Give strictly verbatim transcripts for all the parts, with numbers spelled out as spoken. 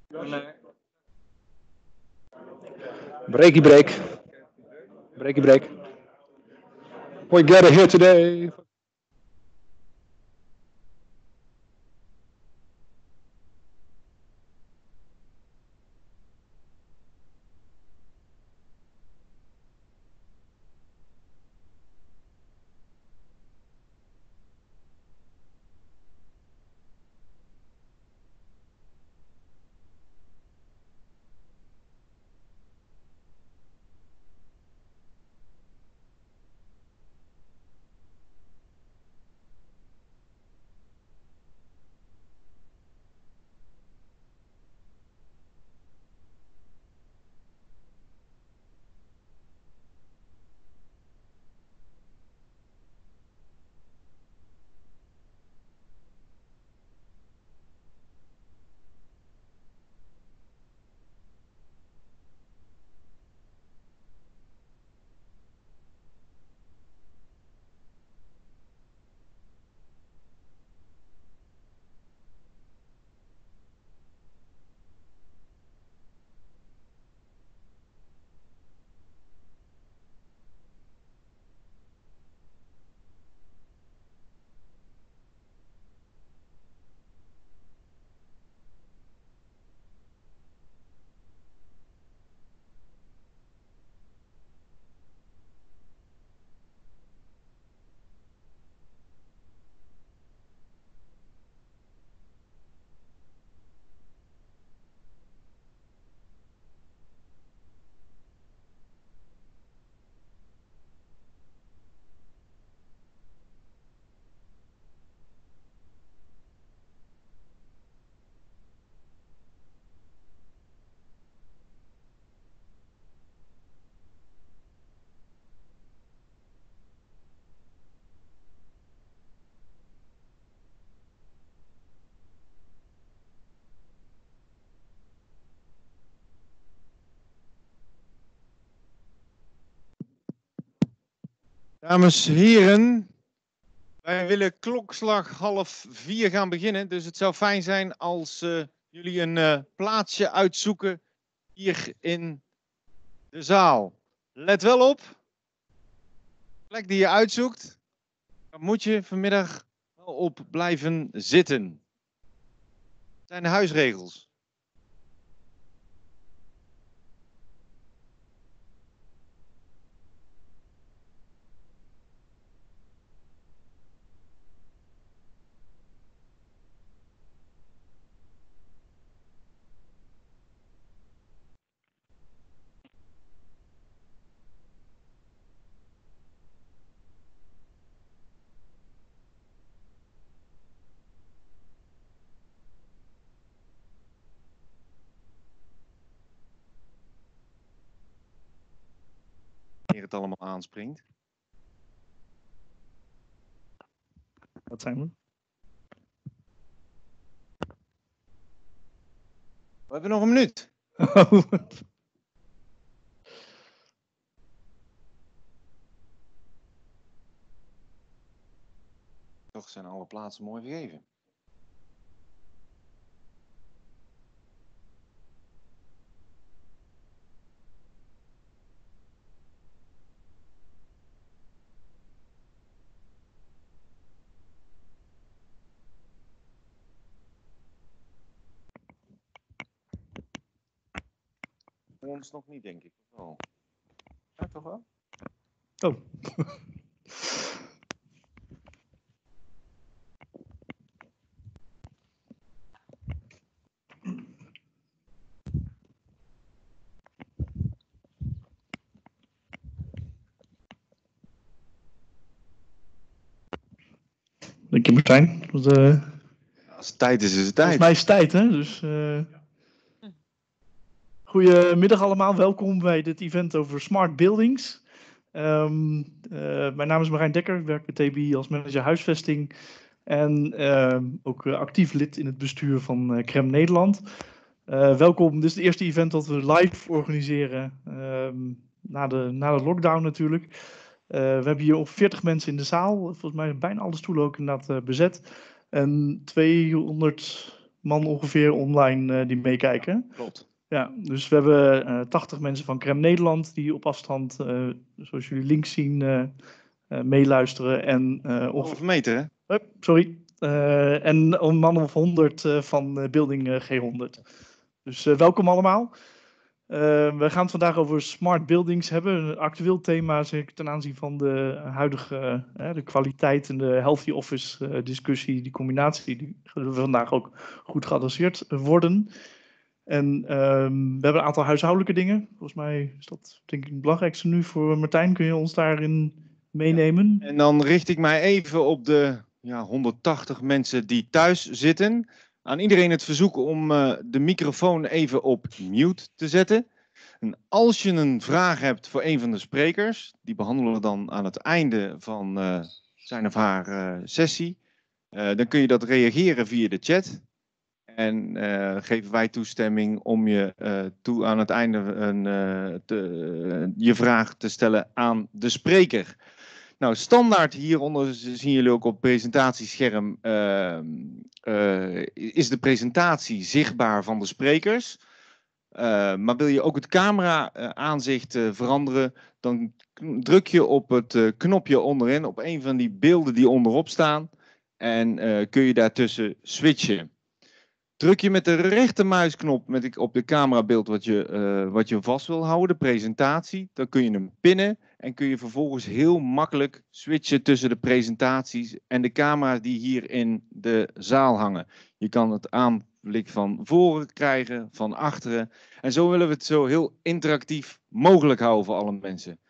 Breaky break. Breaky break. We gather here today. Dames en heren, wij willen klokslag half vier gaan beginnen. Dus het zou fijn zijn als uh, jullie een uh, plaatsje uitzoeken hier in de zaal. Let wel op, de plek die je uitzoekt, daar moet je vanmiddag wel op blijven zitten. Dat zijn de huisregels. Wanneer het allemaal aanspringt. Wat zijn we? We hebben nog een minuut. Oh. Toch zijn alle plaatsen mooi vergeven. Ons nog niet, denk ik. Oh. Ja, toch wel? Oh. Dank je, Martijn. Dat, uh, Als het tijd is, is het tijd. Volgens mij is het tijd, hè? Dus, uh... Goedemiddag allemaal, welkom bij dit event over smart buildings. Um, uh, mijn naam is Marijn Dekker, ik werk bij T B I als manager huisvesting en uh, ook uh, actief lid in het bestuur van uh, Crem Nederland. Uh, welkom, dit is het eerste event dat we live organiseren um, na, de, na de lockdown natuurlijk. Uh, we hebben hier ongeveer veertig mensen in de zaal, volgens mij zijn bijna alle stoelen ook inderdaad uh, bezet. En tweehonderd, man ongeveer online uh, die meekijken. Klopt. Ja, dus we hebben uh, tachtig mensen van Crème Nederland die op afstand, uh, zoals jullie links zien, uh, uh, meeluisteren. En uh, ongeveer meter, hè? Uh, sorry. Uh, en een man of honderd uh, van uh, Building uh, G honderd. Dus uh, welkom allemaal. Uh, we gaan het vandaag over smart buildings hebben. Een actueel thema zeker ten aanzien van de huidige uh, de kwaliteit en de healthy office uh, discussie. Die combinatie die vandaag ook goed geadresseerd worden. En um, we hebben een aantal huishoudelijke dingen. Volgens mij is dat denk ik het belangrijkste nu voor Martijn. Kun je ons daarin meenemen? Ja. En dan richt ik mij even op de ja, honderdtachtig mensen die thuis zitten. Aan iedereen het verzoek om uh, de microfoon even op mute te zetten. En als je een vraag hebt voor een van de sprekers, die behandelen we dan aan het einde van uh, zijn of haar uh, sessie. Uh, dan kun je dat reageren via de chat. En uh, geven wij toestemming om je uh, toe aan het einde een, uh, te, uh, je vraag te stellen aan de spreker. Nou, standaard hieronder zien jullie ook op het presentatiescherm uh, uh, is de presentatie zichtbaar van de sprekers. Uh, maar wil je ook het camera uh, aanzicht uh, veranderen, dan druk je op het uh, knopje onderin, op een van die beelden die onderop staan. En uh, kun je daartussen switchen. Druk je met de rechtermuisknop met op de camerabeeld wat je, uh, wat je vast wil houden, de presentatie, dan kun je hem pinnen en kun je vervolgens heel makkelijk switchen tussen de presentaties en de camera's die hier in de zaal hangen. Je kan het aanblik van voren krijgen, van achteren en zo willen we het zo heel interactief mogelijk houden voor alle mensen.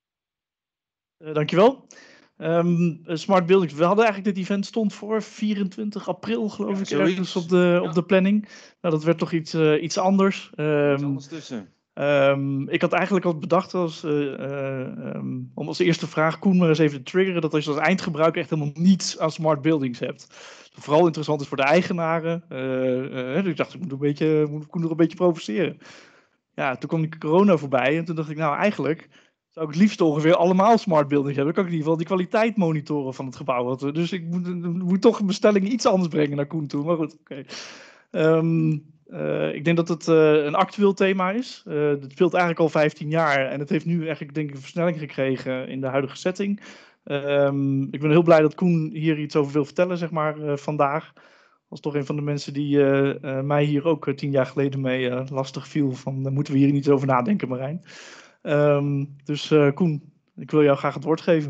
Uh, dankjewel. Um, Smart Buildings. We hadden eigenlijk dit event stond voor vierentwintig april, geloof ik, ergens op de, op de planning. Nou, dat werd toch iets, uh, iets anders. Um, iets anders tussen. Um, ik had eigenlijk al bedacht als, uh, uh, um, om als eerste vraag Koen maar eens even te triggeren dat als je als eindgebruiker echt helemaal niets aan smart buildings hebt. Dat vooral interessant is voor de eigenaren. Uh, uh, dus ik dacht, ik moet, een beetje, moet Koen nog een beetje provoceren. Ja, toen kwam die corona voorbij en toen dacht ik, nou eigenlijk zou ik het liefst ongeveer allemaal smart buildings hebben. Dan kan ik in ieder geval die kwaliteit monitoren van het gebouw. Dus ik moet, moet toch een bestelling iets anders brengen naar Koen toe. Maar goed, oké. Okay. Um, uh, ik denk dat het uh, een actueel thema is. Uh, het speelt eigenlijk al vijftien jaar. En het heeft nu eigenlijk denk ik een versnelling gekregen in de huidige setting. Um, ik ben heel blij dat Koen hier iets over wil vertellen, zeg maar, uh, vandaag. Als toch een van de mensen die uh, uh, mij hier ook uh, tien jaar geleden mee uh, lastig viel. Van, uh, moeten we hier niet over nadenken, Marijn? Um, dus uh, Koen, ik wil jou graag het woord geven.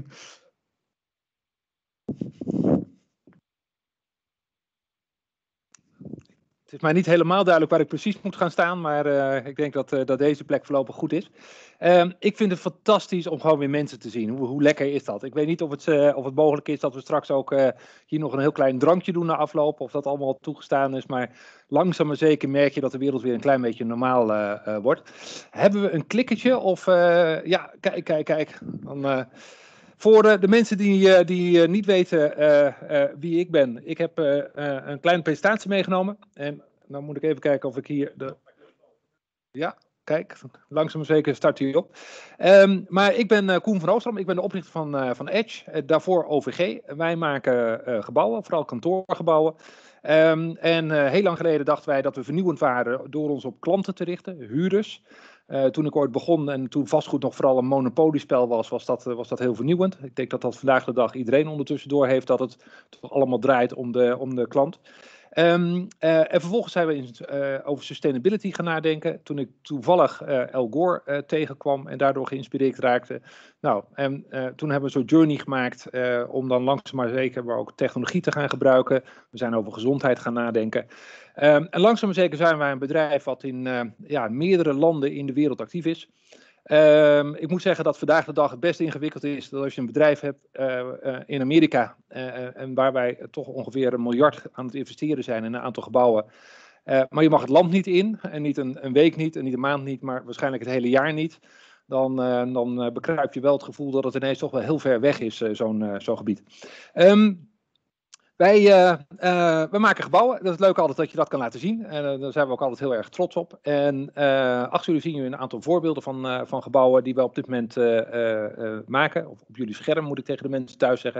Het is mij niet helemaal duidelijk waar ik precies moet gaan staan, maar uh, ik denk dat, uh, dat deze plek voorlopig goed is. Uh, ik vind het fantastisch om gewoon weer mensen te zien. Hoe, hoe lekker is dat? Ik weet niet of het, uh, of het mogelijk is dat we straks ook uh, hier nog een heel klein drankje doen na afloop, of dat allemaal toegestaan is, maar langzaam maar zeker merk je dat de wereld weer een klein beetje normaal uh, uh, wordt. Hebben we een klikkertje of, uh, ja, kijk, kijk, kijk. Dan... Uh, Voor uh, de mensen die, uh, die uh, niet weten uh, uh, wie ik ben. Ik heb uh, uh, een kleine presentatie meegenomen. En dan moet ik even kijken of ik hier... De... Ja, kijk. Langzaam maar zeker start hij op. Um, maar ik ben uh, Koen van Oostrom. Ik ben de oprichter van, uh, van Edge. Uh, daarvoor O V G. Wij maken uh, gebouwen, vooral kantoorgebouwen. Um, en uh, heel lang geleden dachten wij dat we vernieuwend waren door ons op klanten te richten, huurders. Uh, toen ik ooit begon en toen vastgoed nog vooral een monopoliespel was, was dat, uh, was dat heel vernieuwend. Ik denk dat dat vandaag de dag iedereen ondertussen door heeft dat het toch allemaal draait om de, om de klant. Um, uh, en vervolgens zijn we in, uh, over sustainability gaan nadenken. Toen ik toevallig uh, Al Gore uh, tegenkwam en daardoor geïnspireerd raakte. Nou, en uh, toen hebben we zo'n journey gemaakt uh, om dan langzaam maar zeker maar ook technologie te gaan gebruiken. We zijn over gezondheid gaan nadenken. Um, en langzaam maar zeker zijn wij een bedrijf wat in uh, ja, meerdere landen in de wereld actief is. Um, ik moet zeggen dat vandaag de dag het best ingewikkeld is dat als je een bedrijf hebt uh, uh, in Amerika uh, en waar wij toch ongeveer een miljard aan het investeren zijn in een aantal gebouwen. Uh, maar je mag het land niet in en niet een, een week niet en niet een maand niet, maar waarschijnlijk het hele jaar niet. Dan, uh, dan uh, bekruip je wel het gevoel dat het ineens toch wel heel ver weg is, uh, zo'n uh, zo'n gebied. Um, Wij, uh, uh, we maken gebouwen. Dat is leuk altijd dat je dat kan laten zien. En uh, daar zijn we ook altijd heel erg trots op. En uh, achter jullie zien jullie een aantal voorbeelden van, uh, van gebouwen die we op dit moment uh, uh, uh, maken. Of op jullie scherm moet ik tegen de mensen thuis zeggen.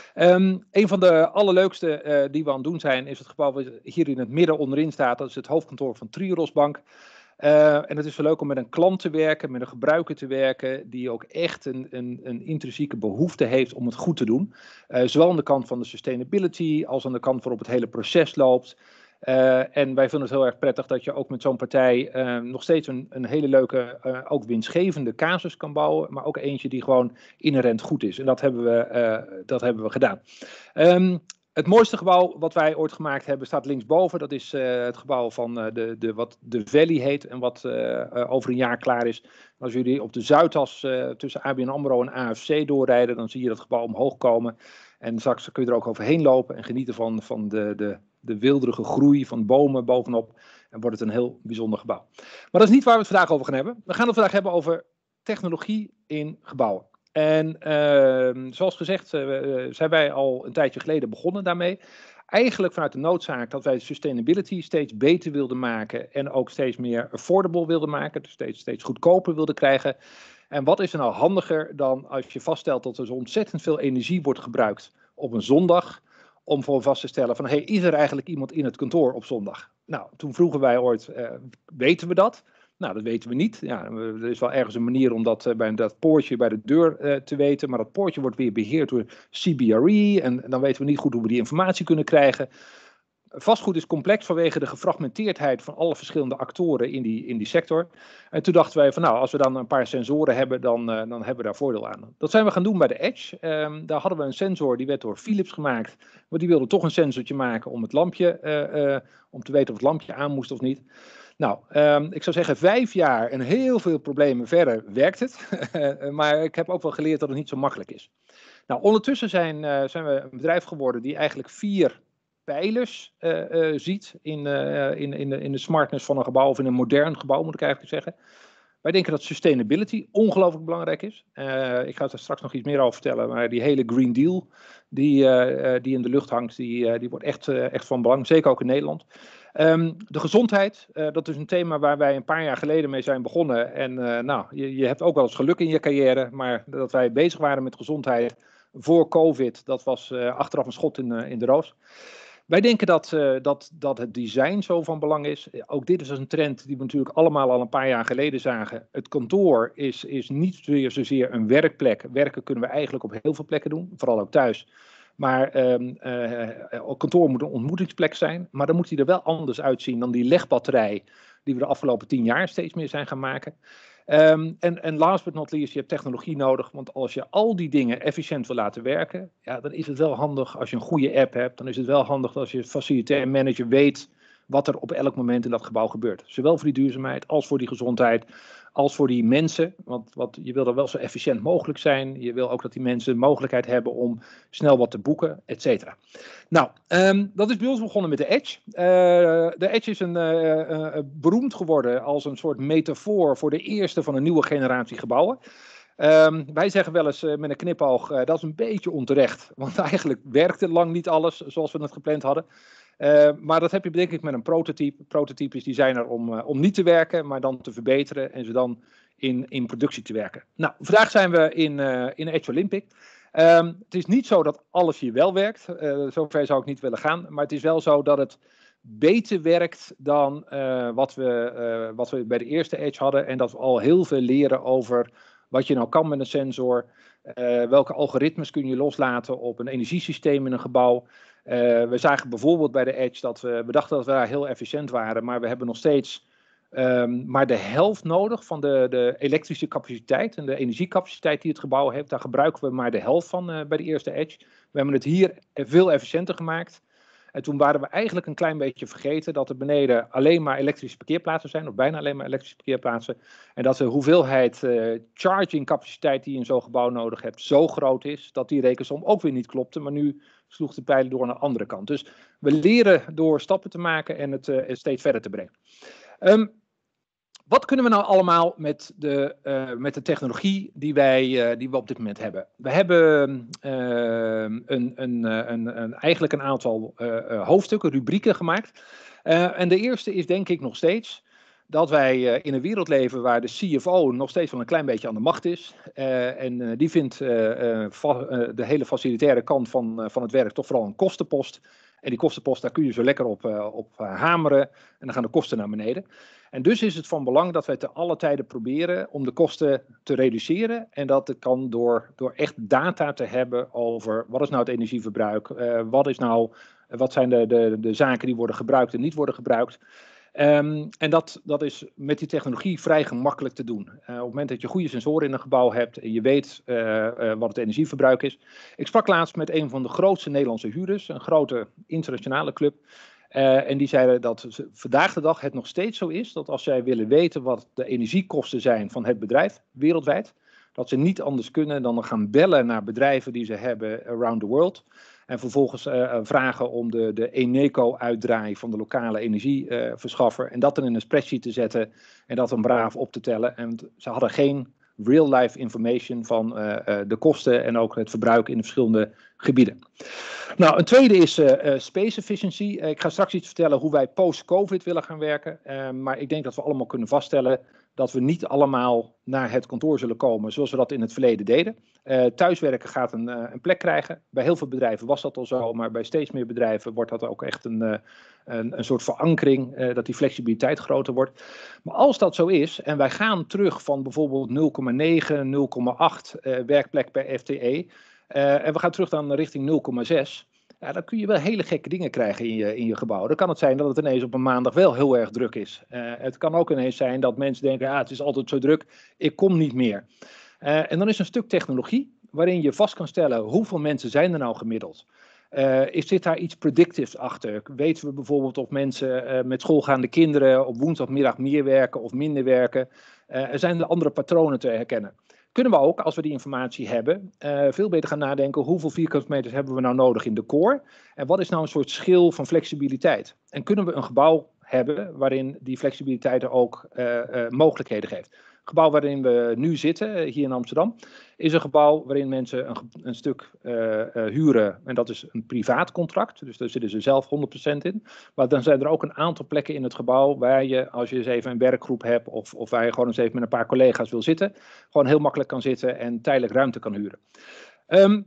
Um, een van de allerleukste uh, die we aan het doen zijn is het gebouw wat hier in het midden onderin staat. Dat is het hoofdkantoor van Triodos Bank. Uh, en het is zo leuk om met een klant te werken, met een gebruiker te werken, die ook echt een, een, een intrinsieke behoefte heeft om het goed te doen. Uh, zowel aan de kant van de sustainability, als aan de kant waarop het hele proces loopt. Uh, en wij vinden het heel erg prettig dat je ook met zo'n partij uh, nog steeds een, een hele leuke, uh, ook winstgevende casus kan bouwen, maar ook eentje die gewoon inherent goed is. En dat hebben we, uh, dat hebben we gedaan. Um, Het mooiste gebouw wat wij ooit gemaakt hebben staat linksboven. Dat is uh, het gebouw van uh, de, de, wat de Valley heet en wat uh, uh, over een jaar klaar is. Als jullie op de Zuidas uh, tussen A B N AMRO en A F C doorrijden, dan zie je dat gebouw omhoog komen. En straks kun je er ook overheen lopen en genieten van, van de, de, de wilderige groei van bomen bovenop. En wordt het een heel bijzonder gebouw. Maar dat is niet waar we het vandaag over gaan hebben. We gaan het vandaag hebben over technologie in gebouwen. En uh, zoals gezegd uh, zijn wij al een tijdje geleden begonnen daarmee. Eigenlijk vanuit de noodzaak dat wij sustainability steeds beter wilden maken en ook steeds meer affordable wilden maken, dus steeds, steeds goedkoper wilden krijgen. En wat is er nou handiger dan als je vaststelt dat er zo ontzettend veel energie wordt gebruikt op een zondag, om gewoon vast te stellen van, hey, is er eigenlijk iemand in het kantoor op zondag? Nou, toen vroegen wij ooit, uh, weten we dat? Nou, dat weten we niet. Ja, er is wel ergens een manier om dat uh, bij dat poortje bij de deur uh, te weten. Maar dat poortje wordt weer beheerd door C B R E. En, en dan weten we niet goed hoe we die informatie kunnen krijgen. Vastgoed is complex vanwege de gefragmenteerdheid van alle verschillende actoren in die, in die sector. En toen dachten wij van nou, als we dan een paar sensoren hebben, dan, uh, dan hebben we daar voordeel aan. Dat zijn we gaan doen bij de Edge. Um, daar hadden we een sensor, die werd door Philips gemaakt. Maar die wilde toch een sensortje maken om het lampje, uh, uh, om te weten of het lampje aan moest of niet. Nou, um, ik zou zeggen vijf jaar en heel veel problemen verder werkt het. Maar ik heb ook wel geleerd dat het niet zo makkelijk is. Nou, ondertussen zijn, uh, zijn we een bedrijf geworden die eigenlijk vier pijlers uh, uh, ziet in, uh, in, in, de, in de smartness van een gebouw, of in een modern gebouw moet ik eigenlijk zeggen. Wij denken dat sustainability ongelooflijk belangrijk is. Uh, ik ga er straks nog iets meer over vertellen, maar die hele Green Deal die, uh, die in de lucht hangt, die, uh, die wordt echt, uh, echt van belang, zeker ook in Nederland. Um, de gezondheid, uh, dat is een thema waar wij een paar jaar geleden mee zijn begonnen. En uh, nou, je, je hebt ook wel eens geluk in je carrière, maar dat wij bezig waren met gezondheid voor COVID, dat was uh, achteraf een schot in, uh, in de roos. Wij denken dat, uh, dat, dat het design zo van belang is. Ook dit is een trend die we natuurlijk allemaal al een paar jaar geleden zagen. Het kantoor is, is niet weer zozeer een werkplek. Werken kunnen we eigenlijk op heel veel plekken doen, vooral ook thuis. Maar um, uh, kantoor moet een ontmoetingsplek zijn. Maar dan moet die er wel anders uitzien dan die legbatterij die we de afgelopen tien jaar steeds meer zijn gaan maken. Um, en, en last but not least, je hebt technologie nodig. Want als je al die dingen efficiënt wil laten werken, ja, dan is het wel handig als je een goede app hebt. Dan is het wel handig als je facilitair manager weet wat er op elk moment in dat gebouw gebeurt. Zowel voor die duurzaamheid als voor die gezondheid, als voor die mensen. Want, want je wil er wel zo efficiënt mogelijk zijn. Je wil ook dat die mensen de mogelijkheid hebben om snel wat te boeken, et cetera. Nou, um, dat is bij ons begonnen met de Edge. Uh, de Edge is een, uh, uh, beroemd geworden als een soort metafoor voor de eerste van een nieuwe generatie gebouwen. Um, wij zeggen wel eens uh, met een knipoog, uh, dat is een beetje onterecht. Want eigenlijk werkte lang niet alles zoals we het gepland hadden. Uh, maar dat heb je denk ik met een prototype. Prototypes die zijn er om, uh, om niet te werken, maar dan te verbeteren en ze dan in, in productie te werken. Nou, vandaag zijn we in, uh, in Edge Olympic. Um, het is niet zo dat alles hier wel werkt. Uh, zover zou ik niet willen gaan. Maar het is wel zo dat het beter werkt dan uh, wat, we, uh, wat we bij de eerste Edge hadden. En dat we al heel veel leren over wat je nou kan met een sensor. Uh, welke algoritmes kun je loslaten op een energiesysteem in een gebouw. Uh, we zagen bijvoorbeeld bij de Edge dat we, we dachten dat we daar heel efficiënt waren. Maar we hebben nog steeds um, maar de helft nodig van de, de elektrische capaciteit en de energiecapaciteit die het gebouw heeft. Daar gebruiken we maar de helft van uh, bij de eerste Edge. We hebben het hier veel efficiënter gemaakt. En toen waren we eigenlijk een klein beetje vergeten dat er beneden alleen maar elektrische parkeerplaatsen zijn, of bijna alleen maar elektrische parkeerplaatsen. En dat de hoeveelheid uh, charging capaciteit die je in zo'n gebouw nodig hebt zo groot is, dat die rekensom ook weer niet klopte. Maar nu sloeg de pijlen door naar de andere kant. Dus we leren door stappen te maken en het uh, steeds verder te brengen. Um, Wat kunnen we nou allemaal met de, uh, met de technologie die wij uh, die we op dit moment hebben? We hebben uh, een, een, een, een, eigenlijk een aantal uh, uh, hoofdstukken, rubrieken gemaakt. Uh, en de eerste is denk ik nog steeds dat wij uh, in een wereld leven waar de C F O nog steeds wel een klein beetje aan de macht is. Uh, en uh, die vindt uh, uh, va- uh, de hele facilitaire kant van, uh, van het werk toch vooral een kostenpost. En die kostenpost, daar kun je zo lekker op, uh, op uh, hameren en dan gaan de kosten naar beneden. En dus is het van belang dat wij te alle tijden proberen om de kosten te reduceren. En dat kan door, door echt data te hebben over wat is nou het energieverbruik, uh, wat, is nou, wat zijn de, de, de zaken die worden gebruikt en niet worden gebruikt. Um, en dat, dat is met die technologie vrij gemakkelijk te doen. Uh, op het moment dat je goede sensoren in een gebouw hebt en je weet uh, uh, wat het energieverbruik is. Ik sprak laatst met een van de grootste Nederlandse huurders, een grote internationale club. Uh, en die zeiden dat ze, vandaag de dag het nog steeds zo is dat als zij willen weten wat de energiekosten zijn van het bedrijf wereldwijd, dat ze niet anders kunnen dan gaan bellen naar bedrijven die ze hebben around the world. En vervolgens uh, vragen om de, de Eneco-uitdraai van de lokale energieverschaffer. Uh, en dat dan in een spreadsheet te zetten en dat dan braaf op te tellen. En ze hadden geen real-life information van uh, uh, de kosten en ook het verbruik in de verschillende gebieden. Nou, een tweede is uh, uh, space efficiency. Uh, ik ga straks iets vertellen hoe wij post-COVID willen gaan werken. Uh, maar ik denk dat we allemaal kunnen vaststellen dat we niet allemaal naar het kantoor zullen komen zoals we dat in het verleden deden. Uh, thuiswerken gaat een, uh, een plek krijgen. Bij heel veel bedrijven was dat al zo, maar bij steeds meer bedrijven wordt dat ook echt een, uh, een, een soort verankering, uh, dat die flexibiliteit groter wordt. Maar als dat zo is en wij gaan terug van bijvoorbeeld nul komma negen, nul komma acht uh, werkplek per F T E uh, en we gaan terug dan richting nul komma zes, ja, dan kun je wel hele gekke dingen krijgen in je, in je gebouw. Dan kan het zijn dat het ineens op een maandag wel heel erg druk is. Uh, het kan ook ineens zijn dat mensen denken, ja, het is altijd zo druk, ik kom niet meer. Uh, en dan is een stuk technologie waarin je vast kan stellen hoeveel mensen zijn er nou gemiddeld. Uh, is dit daar iets predictives achter? Weten we bijvoorbeeld of mensen uh, met schoolgaande kinderen op woensdagmiddag meer werken of minder werken? Uh, er zijn er andere patronen te herkennen. Kunnen we ook, als we die informatie hebben, uh, veel beter gaan nadenken hoeveel vierkante meters hebben we nou nodig in de core? En wat is nou een soort schil van flexibiliteit? En kunnen we een gebouw hebben waarin die flexibiliteit er ook uh, uh, mogelijkheden geeft? Het gebouw waarin we nu zitten, hier in Amsterdam, is een gebouw waarin mensen een, een stuk uh, uh, huren. En dat is een privaat contract, dus daar zitten ze zelf honderd procent in. Maar dan zijn er ook een aantal plekken in het gebouw waar je, als je eens even een werkgroep hebt of, of waar je gewoon eens even met een paar collega's wil zitten, gewoon heel makkelijk kan zitten en tijdelijk ruimte kan huren. Um,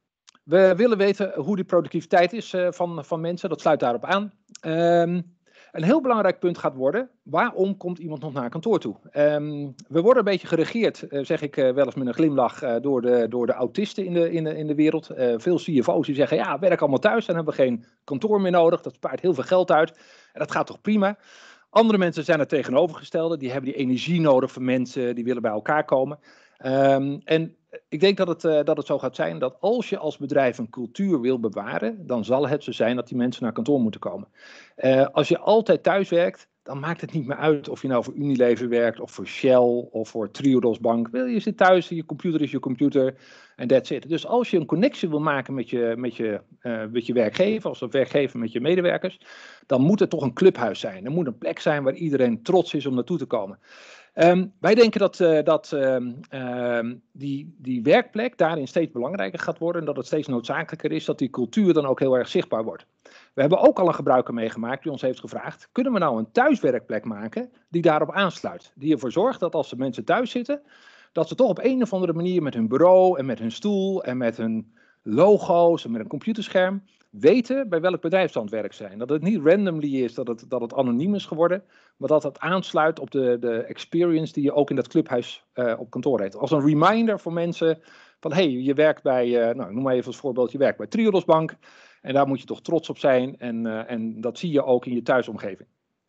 we willen weten hoe die productiviteit is uh, van, van mensen, dat sluit daarop aan. Um, Een heel belangrijk punt gaat worden, waarom komt iemand nog naar kantoor toe? Um, we worden een beetje geregeerd, uh, zeg ik uh, wel eens met een glimlach, uh, door, de, door de autisten in de, in de, in de wereld. Uh, veel C F O's die zeggen, ja, werk allemaal thuis, dan hebben we geen kantoor meer nodig. Dat spaart heel veel geld uit en dat gaat toch prima. Andere mensen zijn het tegenovergestelde, die hebben die energie nodig van mensen, die willen bij elkaar komen. Um, en ik denk dat het, uh, dat het zo gaat zijn dat als je als bedrijf een cultuur wil bewaren, dan zal het zo zijn dat die mensen naar kantoor moeten komen. Uh, als je altijd thuis werkt, dan maakt het niet meer uit of je nou voor Unilever werkt of voor Shell of voor Triodos Bank. Je zit thuis, je computer is je computer en that's it. Dus als je een connectie wil maken met je, met je, uh, met je werkgever, als een werkgever met je medewerkers, dan moet het toch een clubhuis zijn. Er moet een plek zijn waar iedereen trots is om naartoe te komen. Um, wij denken dat, uh, dat um, um, die, die werkplek daarin steeds belangrijker gaat worden en dat het steeds noodzakelijker is dat die cultuur dan ook heel erg zichtbaar wordt. We hebben ook al een gebruiker meegemaakt die ons heeft gevraagd, kunnen we nou een thuiswerkplek maken die daarop aansluit? Die ervoor zorgt dat als de mensen thuis zitten, dat ze toch op een of andere manier met hun bureau en met hun stoel en met hun logo's en met een computerscherm weten bij welk bedrijf ze aan het werk zijn. Dat het niet randomly is, dat het, dat het anoniem is geworden, maar dat het aansluit op de, de experience die je ook in dat clubhuis uh, op kantoor heeft. Als een reminder voor mensen van, hé, hey, je werkt bij, uh, nou, noem maar even als voorbeeld, je werkt bij Triodos Bank en daar moet je toch trots op zijn en, uh, en dat zie je ook in je thuisomgeving.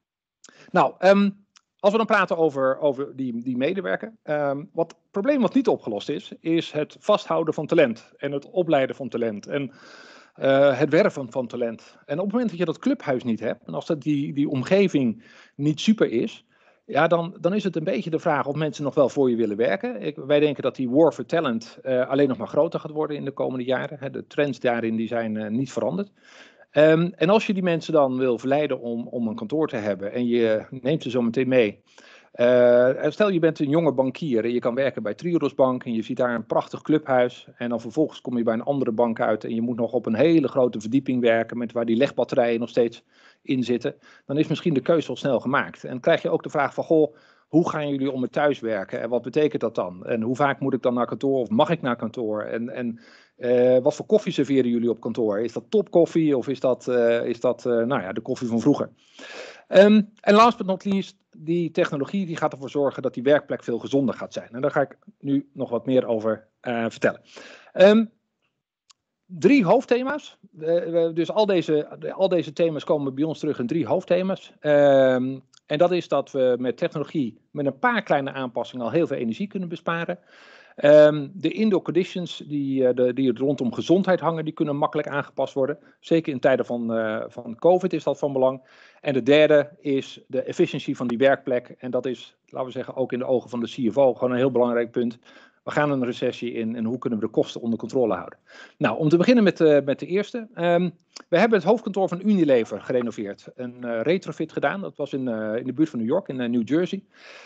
Nou, um, als we dan praten over, over die, die medewerker, um, wat het probleem wat niet opgelost is, is het vasthouden van talent en het opleiden van talent en Uh, het werven van talent. En op het moment dat je dat clubhuis niet hebt, en als dat die, die omgeving niet super is, ja, dan, dan is het een beetje de vraag of mensen nog wel voor je willen werken. Ik, wij denken dat die war for talent uh, alleen nog maar groter gaat worden in de komende jaren. Hè. De trends daarin die zijn uh, niet veranderd. Um, en als je die mensen dan wil verleiden om, om een kantoor te hebben en je neemt ze zo meteen mee Uh, stel je bent een jonge bankier en je kan werken bij Triodos Bank en je ziet daar een prachtig clubhuis en dan vervolgens kom je bij een andere bank uit en je moet nog op een hele grote verdieping werken met waar die legbatterijen nog steeds in zitten. Dan is misschien de keuze al snel gemaakt. En krijg je ook de vraag van, goh, hoe gaan jullie om met thuiswerken en wat betekent dat dan? En hoe vaak moet ik dan naar kantoor of mag ik naar kantoor? En, en uh, wat voor koffie serveren jullie op kantoor? Is dat topkoffie of is dat, uh, is dat uh, nou ja, de koffie van vroeger? Um, en last but not least, die technologie die gaat ervoor zorgen dat die werkplek veel gezonder gaat zijn. En daar ga ik nu nog wat meer over uh, vertellen. Um, drie hoofdthema's. Uh, dus al deze, al deze thema's komen bij ons terug in drie hoofdthema's. Um, en dat is dat we met technologie met een paar kleine aanpassingen al heel veel energie kunnen besparen. Um, de indoor conditions die, uh, de, die rondom gezondheid hangen, die kunnen makkelijk aangepast worden. Zeker in tijden van, uh, van COVID is dat van belang. En de derde is de efficiëntie van die werkplek. En dat is, laten we zeggen, ook in de ogen van de C F O gewoon een heel belangrijk punt. We gaan een recessie in en hoe kunnen we de kosten onder controle houden? Nou, om te beginnen met, uh, met de eerste. Um, we hebben het hoofdkantoor van Unilever gerenoveerd. Een uh, retrofit gedaan. Dat was in, uh, in de buurt van New York, in uh, New Jersey.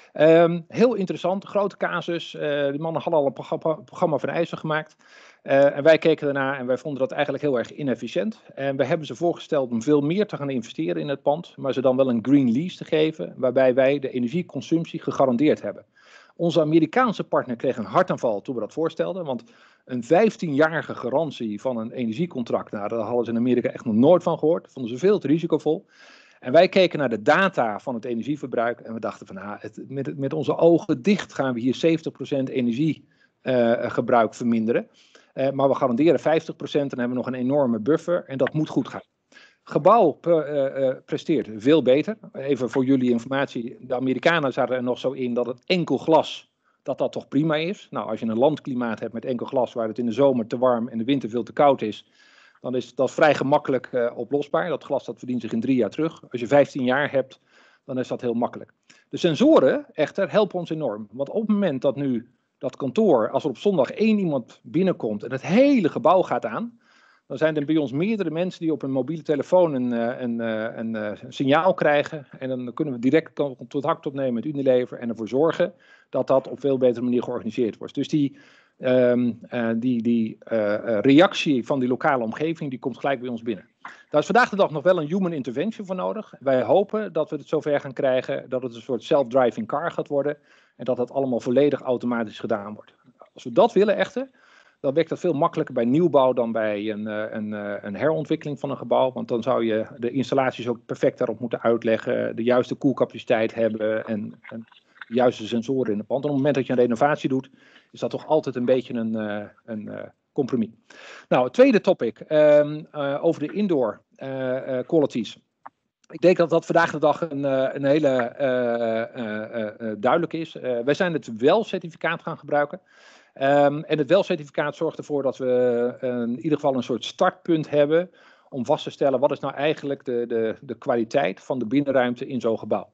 Um, heel interessant, grote casus. Uh, die mannen hadden al een programma, programma van eisen gemaakt. Uh, en wij keken daarna en wij vonden dat eigenlijk heel erg inefficiënt. En we hebben ze voorgesteld om veel meer te gaan investeren in het pand. Maar ze dan wel een green lease te geven. Waarbij wij de energieconsumptie gegarandeerd hebben. Onze Amerikaanse partner kreeg een hartaanval toen we dat voorstelden. Want een vijftienjarige garantie van een energiecontract, nou, daar hadden ze in Amerika echt nog nooit van gehoord. Dat vonden ze veel te risicovol. En wij keken naar de data van het energieverbruik en we dachten van, ah, het, met, met onze ogen dicht gaan we hier zeventig procent energiegebruik uh, verminderen. Uh, maar we garanderen vijftig procent en dan hebben we nog een enorme buffer en dat moet goed gaan. Gebouw uh, uh, presteert veel beter. Even voor jullie informatie, de Amerikanen zaten er nog zo in dat het enkel glas, dat dat toch prima is. Nou, als je een landklimaat hebt met enkel glas waar het in de zomer te warm en in de winter veel te koud is, dan is dat vrij gemakkelijk uh, oplosbaar. Dat glas dat verdient zich in drie jaar terug. Als je vijftien jaar hebt, dan is dat heel makkelijk. De sensoren echter helpen ons enorm. Want op het moment dat nu dat kantoor, als er op zondag één iemand binnenkomt en het hele gebouw gaat aan, dan zijn er bij ons meerdere mensen die op een mobiele telefoon een, een, een, een, een signaal krijgen. En dan kunnen we direct contact opnemen met Unilever en ervoor zorgen dat dat op veel betere manier georganiseerd wordt. Dus die, um, uh, die, die uh, reactie van die lokale omgeving, die komt gelijk bij ons binnen. Daar is vandaag de dag nog wel een human intervention voor nodig. Wij hopen dat we het zover gaan krijgen dat het een soort self-driving car gaat worden. En dat dat allemaal volledig automatisch gedaan wordt. Als we dat willen echter, dan werkt dat veel makkelijker bij nieuwbouw dan bij een, een, een herontwikkeling van een gebouw. Want dan zou je de installaties ook perfect daarop moeten uitleggen, de juiste koelcapaciteit hebben en, en de juiste sensoren in het pand. En op het moment dat je een renovatie doet, is dat toch altijd een beetje een, een, een compromis. Nou, het tweede topic um, uh, over de indoor uh, uh, qualities. Ik denk dat dat vandaag de dag een, een hele uh, uh, uh, duidelijk is. Uh, wij zijn het WELL-certificaat gaan gebruiken. Um, en het WELL-certificaat zorgt ervoor dat we uh, in ieder geval een soort startpunt hebben om vast te stellen wat is nou eigenlijk de, de, de kwaliteit van de binnenruimte in zo'n gebouw.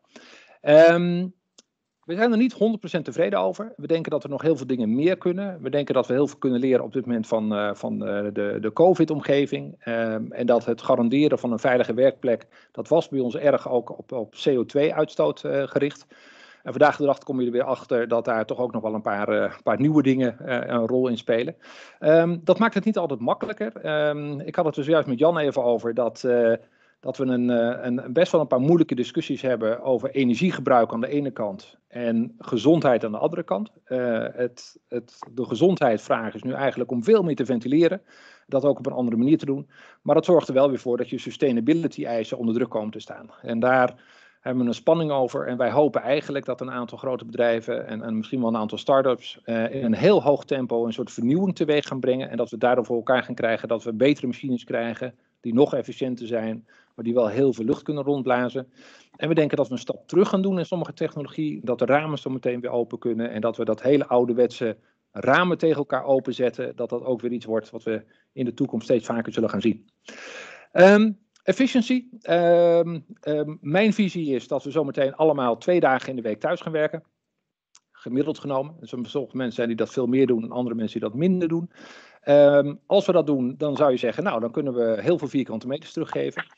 Um, we zijn er niet honderd procent tevreden over. We denken dat er nog heel veel dingen meer kunnen. We denken dat we heel veel kunnen leren op dit moment van, uh, van uh, de, de COVID-omgeving. Um, en dat het garanderen van een veilige werkplek, dat was bij ons erg ook op, op C O twee uitstoot uh, gericht. En vandaag de dag kom je er weer achter dat daar toch ook nog wel een paar, uh, paar nieuwe dingen uh, een rol in spelen. Um, dat maakt het niet altijd makkelijker. Um, ik had het dus juist met Jan even over dat, uh, dat we een, een, best wel een paar moeilijke discussies hebben over energiegebruik aan de ene kant en gezondheid aan de andere kant. Uh, het, het, de gezondheidsvraag is nu eigenlijk om veel meer te ventileren. Dat ook op een andere manier te doen. Maar dat zorgt er wel weer voor dat je sustainability eisen onder druk komen te staan. En daar hebben we een spanning over en wij hopen eigenlijk dat een aantal grote bedrijven en, en misschien wel een aantal start-ups uh, in een heel hoog tempo een soort vernieuwing teweeg gaan brengen en dat we daardoor voor elkaar gaan krijgen dat we betere machines krijgen die nog efficiënter zijn, maar die wel heel veel lucht kunnen rondblazen. En we denken dat we een stap terug gaan doen in sommige technologie, dat de ramen zo meteen weer open kunnen en dat we dat hele ouderwetse ramen tegen elkaar openzetten, dat dat ook weer iets wordt wat we in de toekomst steeds vaker zullen gaan zien. Um, Efficiency. Um, um, mijn visie is dat we zometeen allemaal twee dagen in de week thuis gaan werken. Gemiddeld genomen. Er zijn sommige mensen zijn die dat veel meer doen en andere mensen die dat minder doen. Um, als we dat doen, dan zou je zeggen, nou, dan kunnen we heel veel vierkante meters teruggeven.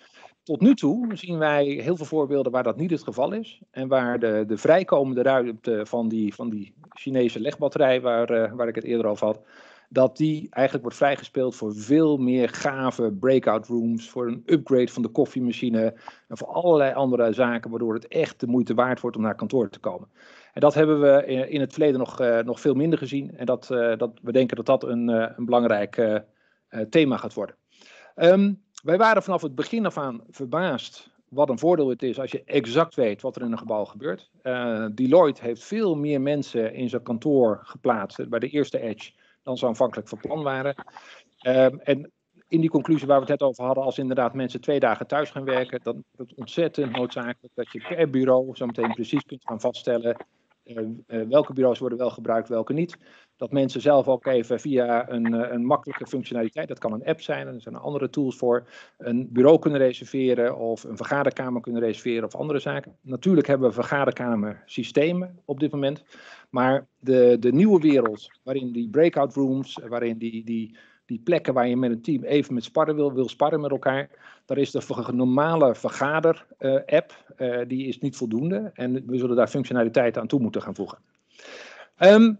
tot nu toe zien wij heel veel voorbeelden waar dat niet het geval is. En waar de, de vrijkomende ruimte van die, van die Chinese legbatterij, waar, uh, waar ik het eerder over had, dat die eigenlijk wordt vrijgespeeld voor veel meer gave breakout rooms, voor een upgrade van de koffiemachine en voor allerlei andere zaken, waardoor het echt de moeite waard wordt om naar kantoor te komen. En dat hebben we in het verleden nog, uh, nog veel minder gezien. En dat, uh, dat, we denken dat dat een, uh, een belangrijk uh, uh, thema gaat worden. Um, wij waren vanaf het begin af aan verbaasd wat een voordeel het is als je exact weet wat er in een gebouw gebeurt. Uh, Deloitte heeft veel meer mensen in zijn kantoor geplaatst bij de eerste Edge dan ze aanvankelijk van plan waren. Um, en in die conclusie waar we het net over hadden, als inderdaad mensen twee dagen thuis gaan werken, dan is het ontzettend noodzakelijk dat je per bureau zo meteen precies kunt gaan vaststellen uh, uh, welke bureaus worden wel gebruikt, welke niet. Dat mensen zelf ook even via een, een makkelijke functionaliteit, dat kan een app zijn, en er zijn andere tools voor, een bureau kunnen reserveren of een vergaderkamer kunnen reserveren of andere zaken. Natuurlijk hebben we vergaderkamersystemen op dit moment, maar de, de nieuwe wereld waarin die breakout rooms, waarin die, die, die plekken waar je met een team even met sparren wil, wil sparren met elkaar, daar is de normale vergader-app, uh, uh, die is niet voldoende en we zullen daar functionaliteit aan toe moeten gaan voegen. Um,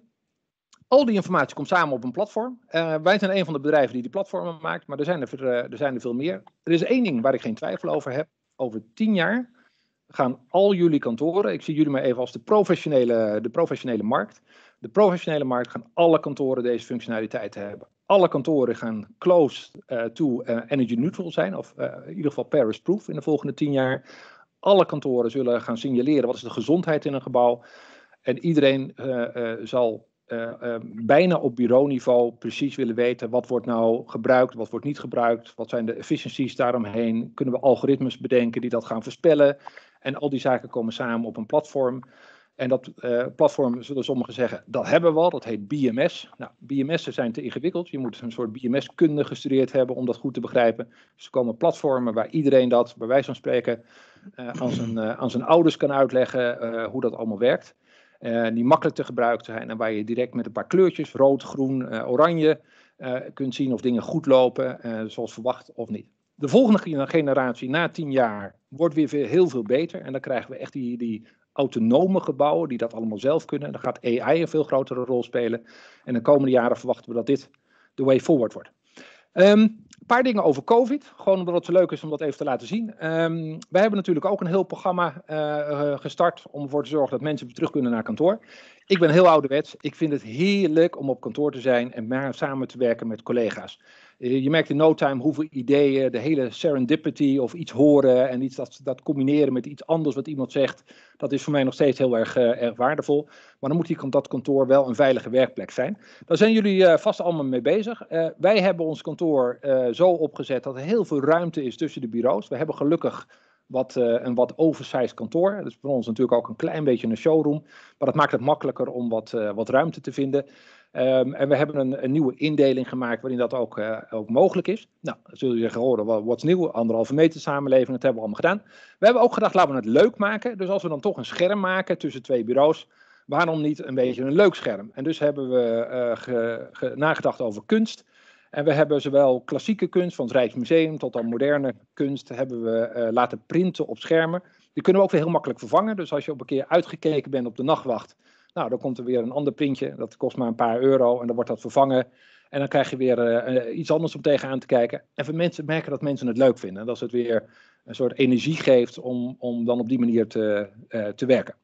Al die informatie komt samen op een platform. Uh, wij zijn een van de bedrijven die die platformen maakt, maar er zijn er, uh, er zijn er veel meer. Er is één ding waar ik geen twijfel over heb. Over tien jaar gaan al jullie kantoren, ik zie jullie maar even als de professionele, de professionele markt. De professionele markt gaan alle kantoren deze functionaliteit hebben. Alle kantoren gaan close uh, to uh, energy neutral zijn, of uh, in ieder geval Paris proof in de volgende tien jaar. Alle kantoren zullen gaan signaleren wat is de gezondheid in een gebouw. En iedereen uh, uh, zal Uh, uh, bijna op bureauniveau precies willen weten wat wordt nou gebruikt, wat wordt niet gebruikt, wat zijn de efficiencies daaromheen, kunnen we algoritmes bedenken die dat gaan voorspellen en al die zaken komen samen op een platform. En dat uh, platform zullen sommigen zeggen, dat hebben we al, dat heet B M S. Nou, B M S'en zijn te ingewikkeld, je moet een soort B M S-kunde gestudeerd hebben om dat goed te begrijpen. Dus er komen platformen waar iedereen dat, bij wijze van spreken, uh, aan, zijn, uh, aan zijn ouders kan uitleggen uh, hoe dat allemaal werkt. Uh, die makkelijk te gebruiken zijn en waar je direct met een paar kleurtjes, rood, groen, uh, oranje, uh, kunt zien of dingen goed lopen, uh, zoals verwacht of niet. De volgende generatie na tien jaar wordt weer heel veel beter en dan krijgen we echt die, die autonome gebouwen die dat allemaal zelf kunnen. Dan gaat A I een veel grotere rol spelen en de komende jaren verwachten we dat dit de way forward wordt. Um, een paar dingen over COVID, gewoon omdat het zo leuk is om dat even te laten zien. Um, wij hebben natuurlijk ook een heel programma uh, uh, gestart om ervoor te zorgen dat mensen weer terug kunnen naar kantoor. Ik ben heel ouderwets, ik vind het heerlijk om op kantoor te zijn en maar samen te werken met collega's. Uh, je merkt in no time hoeveel ideeën, de hele serendipity of iets horen en iets dat, dat combineren met iets anders wat iemand zegt, dat is voor mij nog steeds heel erg, uh, erg waardevol. Maar dan moet die, dat kantoor wel een veilige werkplek zijn. Daar zijn jullie uh, vast allemaal mee bezig. Uh, wij hebben ons kantoor uh, zo opgezet dat er heel veel ruimte is tussen de bureaus. We hebben gelukkig wat, uh, een wat oversized kantoor. Dat is voor ons natuurlijk ook een klein beetje een showroom. Maar dat maakt het makkelijker om wat, uh, wat ruimte te vinden. Um, en we hebben een, een nieuwe indeling gemaakt waarin dat ook, uh, ook mogelijk is. Nou, dan zul je zeggen, horen, wat is nieuw? Anderhalve meter samenleving, dat hebben we allemaal gedaan. We hebben ook gedacht, laten we het leuk maken. Dus als we dan toch een scherm maken tussen twee bureaus, waarom niet een beetje een leuk scherm? En dus hebben we uh, ge, ge, nagedacht over kunst. En we hebben zowel klassieke kunst van het Rijksmuseum tot aan moderne kunst hebben we uh, laten printen op schermen. Die kunnen we ook weer heel makkelijk vervangen. Dus als je op een keer uitgekeken bent op de nachtwacht, nou, dan komt er weer een ander printje. Dat kost maar een paar euro en dan wordt dat vervangen. En dan krijg je weer uh, iets anders om tegenaan te kijken. En voor mensen merken dat mensen het leuk vinden. Dat het weer een soort energie geeft om, om dan op die manier te, uh, te werken.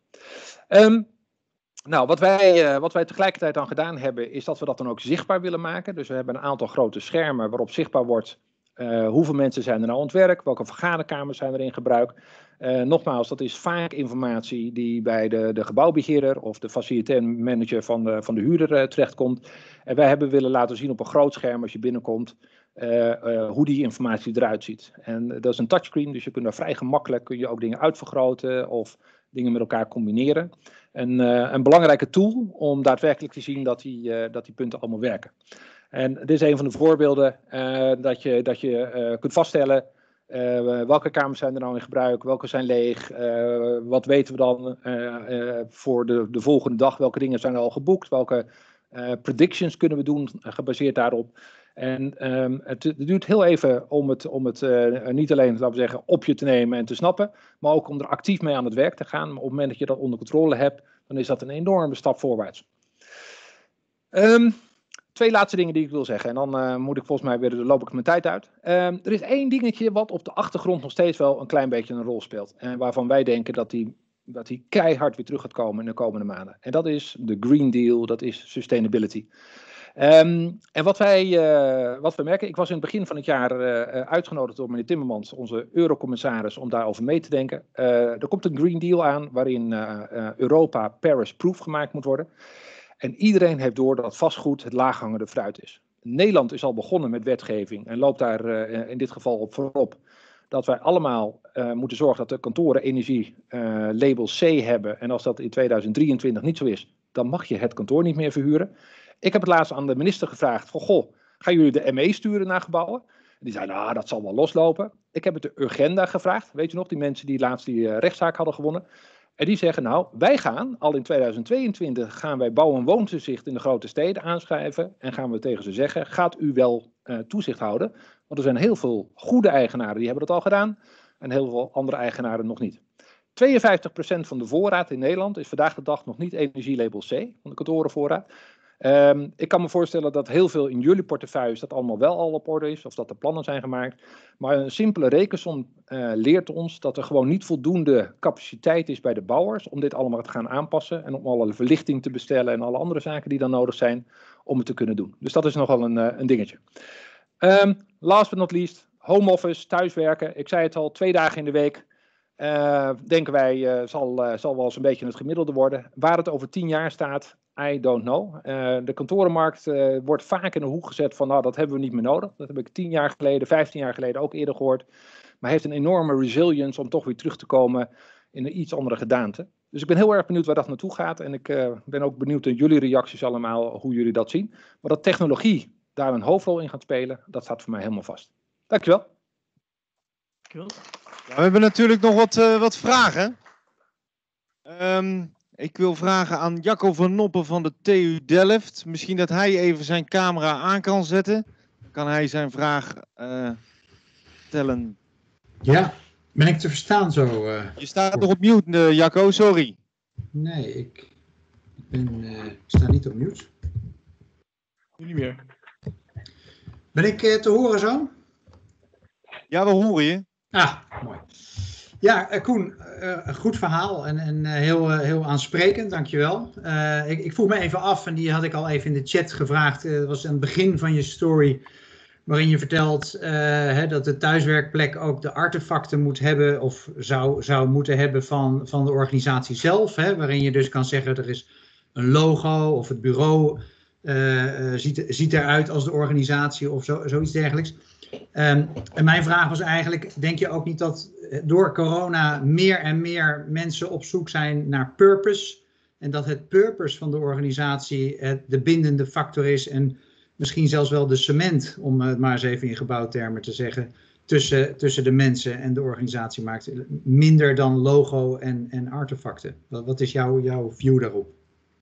Um, Nou, wat wij, uh, wat wij tegelijkertijd dan gedaan hebben, is dat we dat dan ook zichtbaar willen maken. Dus we hebben een aantal grote schermen waarop zichtbaar wordt uh, hoeveel mensen zijn er nou aan het werk, welke vergaderkamers zijn er in gebruik. Uh, nogmaals, dat is vaak informatie die bij de, de gebouwbeheerder of de facilitair manager van de, van de huurder uh, terechtkomt. En wij hebben willen laten zien op een groot scherm als je binnenkomt uh, uh, hoe die informatie eruit ziet. En uh, dat is een touchscreen, dus je kunt daar vrij gemakkelijk kun je ook dingen uitvergroten of dingen met elkaar combineren. Een, uh, een belangrijke tool om daadwerkelijk te zien dat die, uh, dat die punten allemaal werken. En dit is een van de voorbeelden uh, dat je, dat je uh, kunt vaststellen uh, welke kamers zijn er nou in gebruik, welke zijn leeg, uh, wat weten we dan uh, uh, voor de, de volgende dag, welke dingen zijn er al geboekt, welke uh, predictions kunnen we doen uh, gebaseerd daarop. En um, het, het duurt heel even om het, om het uh, niet alleen, laten we zeggen, op je te nemen en te snappen, maar ook om er actief mee aan het werk te gaan. Maar op het moment dat je dat onder controle hebt, dan is dat een enorme stap voorwaarts. Um, twee laatste dingen die ik wil zeggen. En dan uh, moet ik volgens mij weer, dan loop ik mijn tijd uit. Um, er is één dingetje wat op de achtergrond nog steeds wel een klein beetje een rol speelt. En waarvan wij denken dat die, dat die keihard weer terug gaat komen in de komende maanden. En dat is de Green Deal, dat is sustainability. Um, en wat wij, uh, wat we merken, ik was in het begin van het jaar uh, uitgenodigd door meneer Timmermans, onze eurocommissaris, om daarover mee te denken. Uh, er komt een Green Deal aan waarin uh, uh, Europa Paris-proof gemaakt moet worden. En iedereen heeft door dat vastgoed het laaghangende fruit is. Nederland is al begonnen met wetgeving en loopt daar uh, in dit geval op voorop. Dat wij allemaal uh, moeten zorgen dat de kantoren energie uh, label C hebben. En als dat in tweeduizend drieëntwintig niet zo is, dan mag je het kantoor niet meer verhuren. Ik heb het laatst aan de minister gevraagd van, goh, gaan jullie de M E sturen naar gebouwen? En die zei, nou, dat zal wel loslopen. Ik heb het de Urgenda gevraagd, weet je nog, die mensen die laatst die uh, rechtszaak hadden gewonnen. En die zeggen, nou, wij gaan, al in tweeduizend tweeëntwintig gaan wij bouw- en woontoezicht in de grote steden aanschrijven. En gaan we tegen ze zeggen, gaat u wel uh, toezicht houden? Want er zijn heel veel goede eigenaren, die hebben dat al gedaan. En heel veel andere eigenaren nog niet. tweeënvijftig procent van de voorraad in Nederland is vandaag de dag nog niet energielabel C, van de kantorenvoorraad. Um, ik kan me voorstellen dat heel veel in jullie portefeuilles dat allemaal wel al op orde is, of dat er plannen zijn gemaakt. Maar een simpele rekensom uh, leert ons dat er gewoon niet voldoende capaciteit is bij de bouwers om dit allemaal te gaan aanpassen en om alle verlichting te bestellen en alle andere zaken die dan nodig zijn om het te kunnen doen. Dus dat is nogal een, uh, een dingetje. Um, last but not least, home office, thuiswerken. Ik zei het al, twee dagen in de week. Uh, denken wij, uh, zal, uh, zal wel eens een beetje het gemiddelde worden. Waar het over tien jaar staat, I don't know. Uh, de kantorenmarkt uh, wordt vaak in de hoek gezet van, nou, dat hebben we niet meer nodig. Dat heb ik tien jaar geleden, vijftien jaar geleden ook eerder gehoord. Maar heeft een enorme resilience om toch weer terug te komen in een iets andere gedaante. Dus ik ben heel erg benieuwd waar dat naartoe gaat. En ik uh, ben ook benieuwd naar jullie reacties allemaal, hoe jullie dat zien. Maar dat technologie daar een hoofdrol in gaat spelen, dat staat voor mij helemaal vast. Dankjewel. Cool. Ja, we hebben natuurlijk nog wat, uh, wat vragen. Um, ik wil vragen aan Jacco van Noppen van de T U Delft. Misschien dat hij even zijn camera aan kan zetten. Kan hij zijn vraag uh, stellen? Ja, ben ik te verstaan zo? Uh, Je staat nog op mute, uh, Jacco, sorry. Nee, ik, ik, ben, uh, ik sta niet op mute. Niet meer. Ben ik uh, te horen zo? Ja, we horen je. Ah, mooi. Ja, uh, Koen, uh, een goed verhaal en, en uh, heel, uh, heel aansprekend, dankjewel. Uh, ik, ik vroeg me even af, en die had ik al even in de chat gevraagd. Uh, dat was aan het begin van je story, waarin je vertelt uh, hè, dat de thuiswerkplek ook de artefacten moet hebben, of zou, zou moeten hebben van, van de organisatie zelf. Hè, waarin je dus kan zeggen, er is een logo of het bureau uh, uh, ziet, ziet eruit als de organisatie of zo, zoiets dergelijks. Um, en mijn vraag was eigenlijk, denk je ook niet dat door corona meer en meer mensen op zoek zijn naar purpose en dat het purpose van de organisatie het, de bindende factor is en misschien zelfs wel de cement, om het maar eens even in gebouwtermen te zeggen, tussen, tussen de mensen en de organisatie maakt, minder dan logo en, en artefacten. Wat, wat is jouw, jouw view daarop?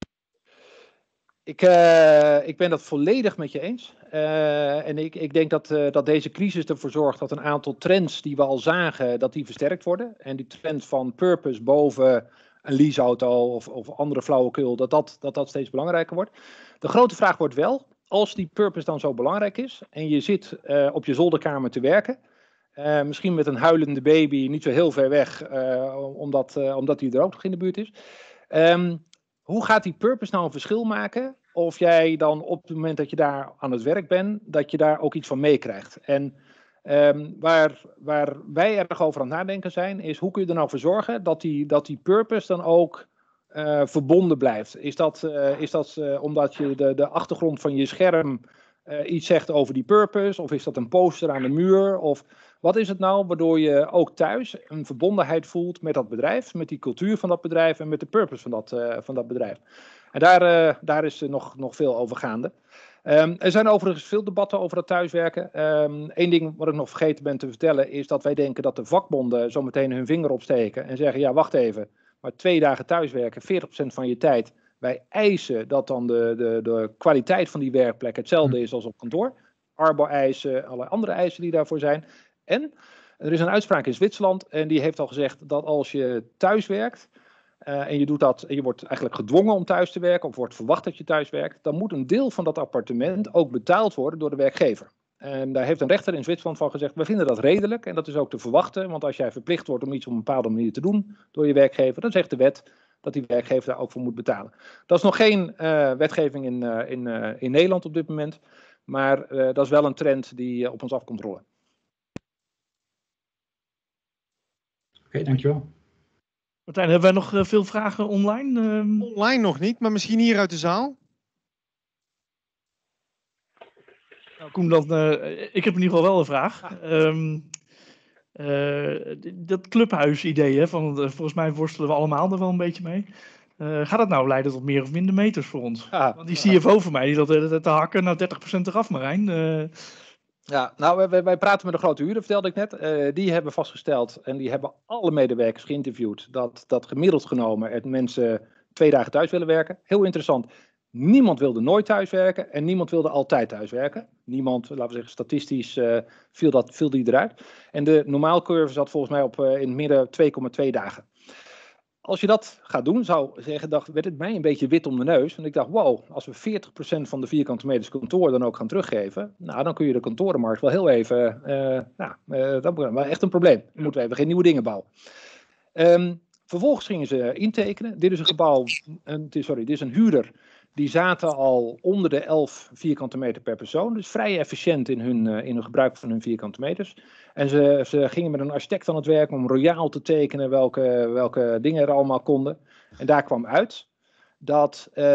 Ik, uh, ik ben dat volledig met je eens. Uh, en ik, ik denk dat, uh, dat deze crisis ervoor zorgt dat een aantal trends die we al zagen, dat die versterkt worden. En die trend van purpose boven een leaseauto of, of andere flauwekul, dat dat, dat dat steeds belangrijker wordt. De grote vraag wordt wel, als die purpose dan zo belangrijk is en je zit uh, op je zolderkamer te werken, uh, misschien met een huilende baby niet zo heel ver weg, uh, omdat, uh, omdat die er ook nog in de buurt is. Um, Hoe gaat die purpose nou een verschil maken? Of jij dan op het moment dat je daar aan het werk bent, dat je daar ook iets van meekrijgt. En um, waar, waar wij erg over aan het nadenken zijn, is hoe kun je er nou voor zorgen dat die, dat die purpose dan ook uh, verbonden blijft? Is dat, uh, is dat uh, omdat je de, de achtergrond van je scherm uh, iets zegt over die purpose? Of is dat een poster aan de muur? Of wat is het nou waardoor je ook thuis een verbondenheid voelt met dat bedrijf, met die cultuur van dat bedrijf en met de purpose van dat, uh, van dat bedrijf? En daar, uh, daar is uh, nog, nog veel over gaande. Um, er zijn overigens veel debatten over het thuiswerken. Eén um, ding wat ik nog vergeten ben te vertellen is dat wij denken dat de vakbonden zo meteen hun vinger opsteken en zeggen, ja, wacht even, maar twee dagen thuiswerken, veertig procent van je tijd. Wij eisen dat dan de, de, de kwaliteit van die werkplek hetzelfde is als op kantoor. Arbo-eisen, allerlei andere eisen die daarvoor zijn. En er is een uitspraak in Zwitserland en die heeft al gezegd dat als je thuis werkt uh, en je doet dat en je wordt eigenlijk gedwongen om thuis te werken of wordt verwacht dat je thuis werkt, dan moet een deel van dat appartement ook betaald worden door de werkgever. En daar heeft een rechter in Zwitserland van gezegd, we vinden dat redelijk en dat is ook te verwachten, want als jij verplicht wordt om iets op een bepaalde manier te doen door je werkgever, dan zegt de wet dat die werkgever daar ook voor moet betalen. Dat is nog geen uh, wetgeving in, uh, in, uh, in Nederland op dit moment, maar uh, dat is wel een trend die uh, op ons af komt rollen. Oké, okay, dankjewel. Martijn, hebben wij nog uh, veel vragen online? Uh... Online nog niet, maar misschien hier uit de zaal. Nou, Koen, dan, uh, ik heb in ieder geval wel een vraag. Um, uh, dat clubhuisidee, hè, van, uh, volgens mij worstelen we allemaal er wel een beetje mee. Uh, gaat dat nou leiden tot meer of minder meters voor ons? Ja, Want die C F O van mij, die dat uh, te hakken, nou dertig procent eraf, Marijn. Uh... Ja, nou, wij, wij praten met de grote huurder, vertelde ik net. Uh, die hebben vastgesteld en die hebben alle medewerkers geïnterviewd dat, dat gemiddeld genomen er mensen twee dagen thuis willen werken. Heel interessant. Niemand wilde nooit thuiswerken en niemand wilde altijd thuiswerken. Niemand, laten we zeggen, statistisch uh, viel, dat, viel die eruit. En de normaalcurve zat volgens mij op uh, in het midden twee komma twee dagen. Als je dat gaat doen, zou zeggen, dacht, werd het mij een beetje wit om de neus. Want ik dacht, wow, als we veertig procent van de vierkante meters kantoor dan ook gaan teruggeven, nou, dan kun je de kantorenmarkt wel heel even, uh, nou, uh, dat is wel echt een probleem. Dan moeten we even geen nieuwe dingen bouwen. Um, vervolgens gingen ze intekenen. Dit is een gebouw, uh, sorry, dit is een huurder. Die zaten al onder de elf vierkante meter per persoon. Dus vrij efficiënt in hun, uh, in hun gebruik van hun vierkante meters. En ze, ze gingen met een architect aan het werk om royaal te tekenen welke, welke dingen er allemaal konden. En daar kwam uit dat uh,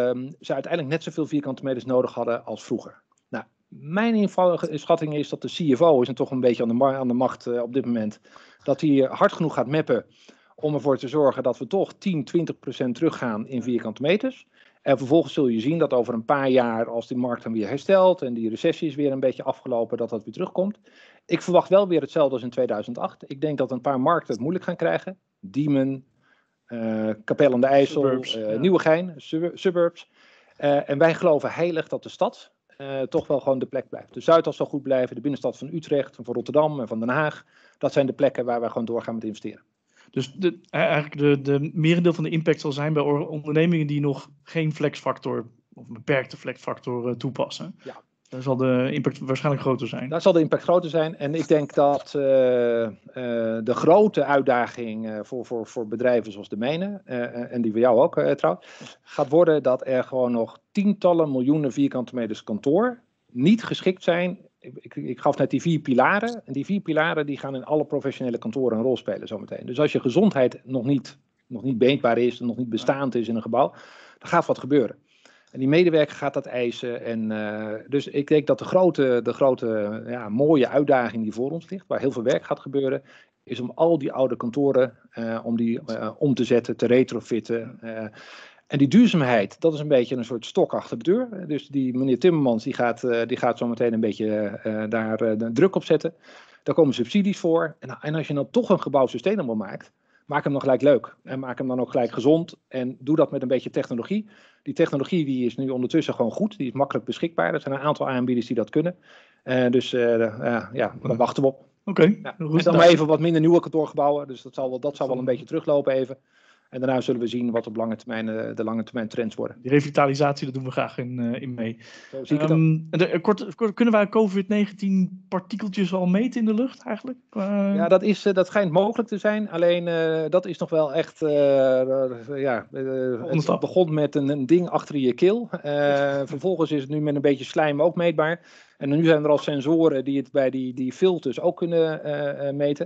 ze uiteindelijk net zoveel vierkante meters nodig hadden als vroeger. Nou, mijn inschatting is dat de C F O is en toch een beetje aan de, ma- aan de macht uh, op dit moment. Dat hij hard genoeg gaat mappen om ervoor te zorgen dat we toch tien, twintig procent teruggaan in vierkante meters. En vervolgens zul je zien dat over een paar jaar, als die markt dan weer herstelt en die recessie is weer een beetje afgelopen, dat dat weer terugkomt. Ik verwacht wel weer hetzelfde als in tweeduizend acht. Ik denk dat een paar markten het moeilijk gaan krijgen. Diemen, uh, Capelle aan de IJssel, suburbs, uh, ja. Nieuwegein, sub- suburbs. Uh, en wij geloven heilig dat de stad uh, toch wel gewoon de plek blijft. De Zuidas zal goed blijven, de binnenstad van Utrecht, van Rotterdam en van Den Haag. Dat zijn de plekken waar wij gewoon doorgaan met investeren. Dus de, eigenlijk de, de merendeel van de impact zal zijn bij ondernemingen die nog geen flexfactor of een beperkte flexfactor uh, toepassen. Ja. Daar zal de impact waarschijnlijk groter zijn. Daar zal de impact groter zijn. En ik denk dat uh, uh, de grote uitdaging uh, voor, voor, voor bedrijven zoals de mijne, uh, en die voor jou ook uh, trouwens, gaat worden dat er gewoon nog tientallen miljoenen vierkante meters kantoor niet geschikt zijn. Ik, ik, ik gaf net die vier pilaren. En die vier pilaren die gaan in alle professionele kantoren een rol spelen zometeen. Dus als je gezondheid nog niet, nog niet beentbaar is, nog niet bestaand is in een gebouw, dan gaat wat gebeuren. En die medewerker gaat dat eisen. En, uh, dus ik denk dat de grote, de grote ja, mooie uitdaging die voor ons ligt, waar heel veel werk gaat gebeuren, is om al die oude kantoren uh, om die uh, om te zetten, te retrofitten. Uh, En die duurzaamheid, dat is een beetje een soort stok achter de deur. Dus die meneer Timmermans, die gaat, uh, die gaat zo meteen een beetje uh, daar uh, druk op zetten. Daar komen subsidies voor. En, en als je dan toch een gebouw sustainable maakt, maak hem dan gelijk leuk. En maak hem dan ook gelijk gezond. En doe dat met een beetje technologie. Die technologie die is nu ondertussen gewoon goed. Die is makkelijk beschikbaar. Er zijn een aantal aanbieders die dat kunnen. Uh, dus uh, uh, ja, daar wachten we op. Oké. Okay. Ja. En dan maar even wat minder nieuwe kantoorgebouwen. Dus dat zal wel, dat zal wel een beetje teruglopen even. En daarna zullen we zien wat op lange termijn uh, de lange termijn trends worden. Die revitalisatie, daar doen we graag in, uh, in mee. Zo zie ik het um, de, kort, kort, kunnen wij covid negentien partikeltjes al meten in de lucht eigenlijk? Uh... Ja, dat, is, uh, dat schijnt mogelijk te zijn. Alleen uh, dat is nog wel echt... Uh, uh, ja, uh, het begon met een, een ding achter je keel. Uh, vervolgens is het nu met een beetje slijm ook meetbaar. En nu zijn er al sensoren die het bij die, die filters ook kunnen uh, uh, meten.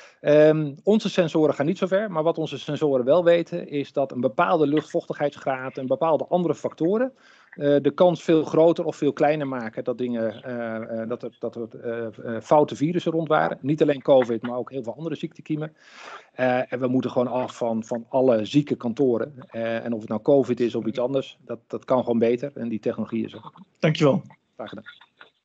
Um, onze sensoren gaan niet zo ver, maar wat onze sensoren wel weten is dat een bepaalde luchtvochtigheidsgraad en bepaalde andere factoren uh, de kans veel groter of veel kleiner maken dat, dingen, uh, uh, dat er, dat er uh, uh, foute virussen rond waren. Niet alleen COVID, maar ook heel veel andere ziektekiemen. Uh, en we moeten gewoon af van, van alle zieke kantoren. Uh, en of het nou COVID is of iets anders, dat, dat kan gewoon beter en die technologie is er. Dankjewel. Graag gedaan.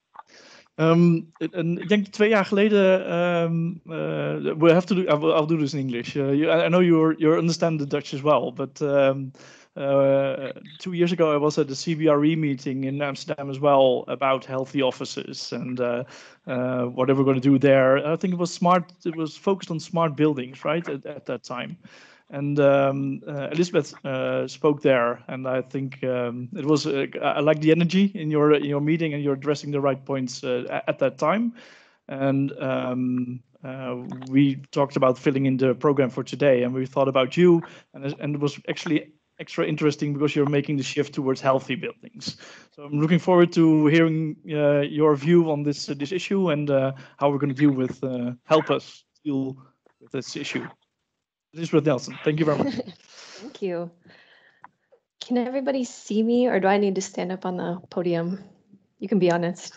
Um, en ik denk twee jaar geleden, um, uh, we have to do, I'll, I'll do this in English. Uh, you, I know you you understand the Dutch as well, but um, uh, two years ago, I was at the C B R E meeting in Amsterdam as well about healthy offices and uh, uh, what they were going to do there. I think it was smart. It was focused on smart buildings, right, at, at that time. And um, uh, Elizabeth uh, spoke there, and I think um, it was. Uh, I like the energy in your in your meeting, and you're addressing the right points uh, at that time. And um, uh, we talked about filling in the program for today, and we thought about you, and, and it was actually extra interesting because you're making the shift towards healthy buildings. So I'm looking forward to hearing uh, your view on this uh, this issue and uh, how we're going to deal with uh, help us deal with this issue. Elizabeth Nelson, thank you very much. Thank you. Can everybody see me, or do I need to stand up on the podium? You can be honest.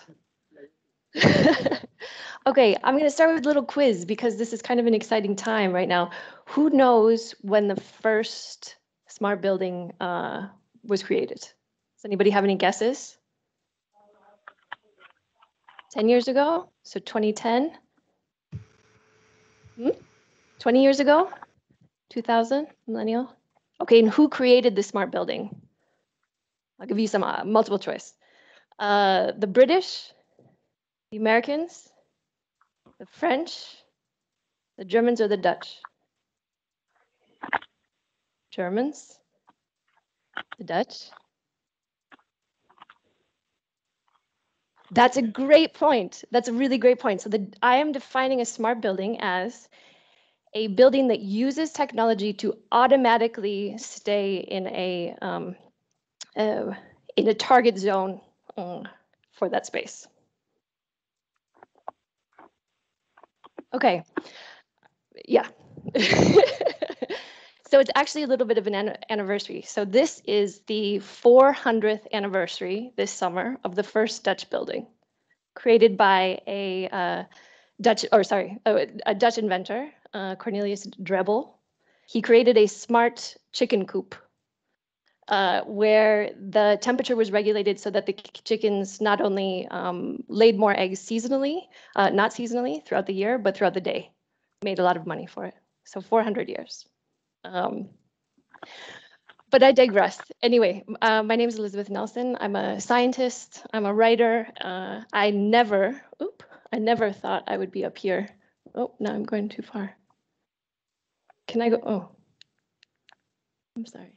Okay, I'm going to start with a little quiz because this is kind of an exciting time right now. Who knows when the first smart building uh, was created? Does anybody have any guesses? ten years ago? So twenty ten? Hmm? twenty years ago? two thousand? Millennial? Okay, and who created the smart building? I'll give you some uh, multiple choice. Uh, the British, the Americans, the French, the Germans, or the Dutch? Germans, the Dutch. That's a great point. That's a really great point. So the, I am defining a smart building as a building that uses technology to automatically stay in a um, uh, in a target zone um, for that space. Okay, yeah. So it's actually a little bit of an an anniversary. So this is the four hundredth anniversary this summer of the first Dutch building, created by a uh, Dutch, or sorry, a, a Dutch inventor, uh, Cornelius Drebbel. He created a smart chicken coop uh, where the temperature was regulated so that the chickens not only um, laid more eggs seasonally, uh, not seasonally throughout the year, but throughout the day. Made a lot of money for it. So four hundred years. Um, but I digress. Anyway, uh, my name is Elizabeth Nelson. I'm a scientist. I'm a writer. Uh, I never, oop, I never thought I would be up here. Oh, now I'm going too far. Can I go? Oh, I'm sorry.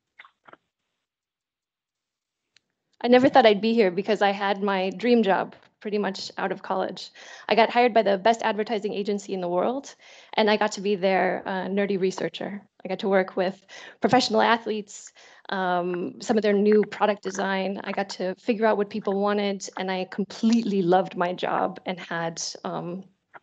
I never thought I'd be here because I had my dream job pretty much out of college. I got hired by the best advertising agency in the world, and I got to be their uh, nerdy researcher. I got to work with professional athletes, um, some of their new product design. I got to figure out what people wanted, and I completely loved my job and had um,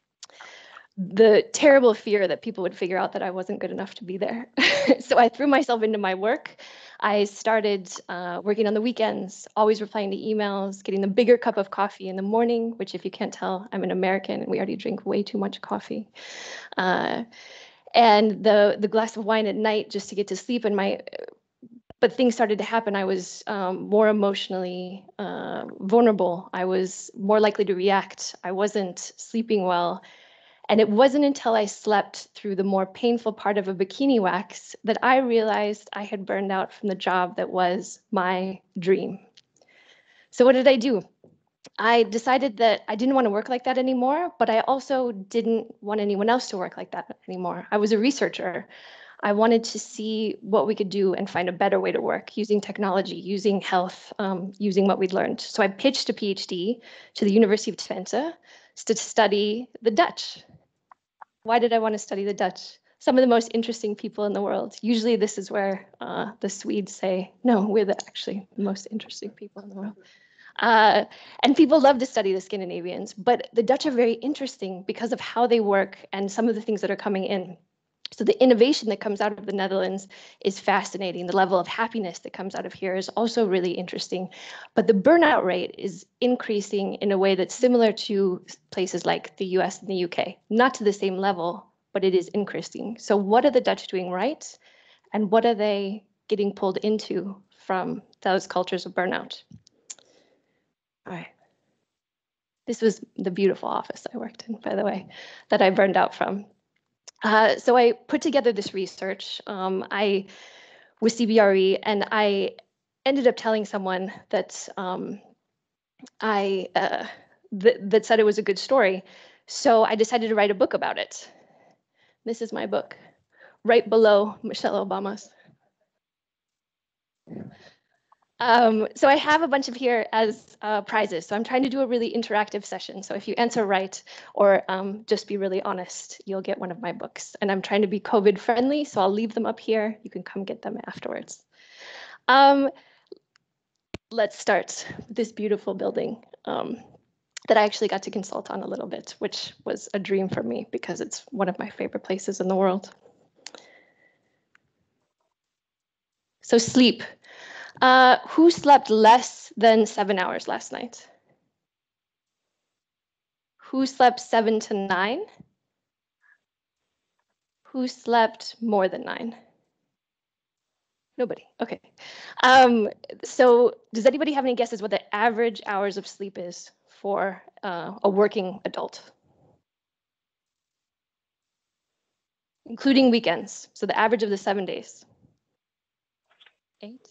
the terrible fear that people would figure out that I wasn't good enough to be there. So I threw myself into my work. I started uh, working on the weekends, always replying to emails, getting the bigger cup of coffee in the morning, which if you can't tell, I'm an American and we already drink way too much coffee. Uh, and the, the glass of wine at night just to get to sleep. And my, but things started to happen. I was um, more emotionally uh, vulnerable. I was more likely to react. I wasn't sleeping well. And it wasn't until I slept through the more painful part of a bikini wax that I realized I had burned out from the job that was my dream. So what did I do? I decided that I didn't want to work like that anymore, but I also didn't want anyone else to work like that anymore. I was a researcher. I wanted to see what we could do and find a better way to work using technology, using health, um, using what we'd learned. So I pitched a PhD to the University of Twente to study the Dutch. Why did I want to study the Dutch? Some of the most interesting people in the world. Usually this is where uh, the Swedes say, no, we're the actually the most interesting people in the world. Uh, and people love to study the Scandinavians, but the Dutch are very interesting because of how they work and some of the things that are coming in. So the innovation that comes out of the Netherlands is fascinating. The level of happiness that comes out of here is also really interesting. But the burnout rate is increasing in a way that's similar to places like the U S and the U K. Not to the same level, but it is increasing. So what are the Dutch doing right? And what are they getting pulled into from those cultures of burnout? All right. This was the beautiful office I worked in, by the way, that I burned out from. Uh, so I put together this research. Um, I with C B R E, and I ended up telling someone that um, I uh, th that said it was a good story. So I decided to write a book about it. This is my book, right below Michelle Obama's. Um, so I have a bunch of here as uh, prizes. So I'm trying to do a really interactive session. So if you answer right or um, just be really honest, you'll get one of my books. And I'm trying to be COVID friendly, so I'll leave them up here. You can come get them afterwards. Um, let's start with this beautiful building um, that I actually got to consult on a little bit, which was a dream for me because it's one of my favorite places in the world. So sleep. Uh, who slept less than seven hours last night? Who slept seven to nine? Who slept more than nine? Nobody. Okay. Um, so does anybody have any guesses what the average hours of sleep is for uh, a working adult? Including weekends. So the average of the seven days. Eight?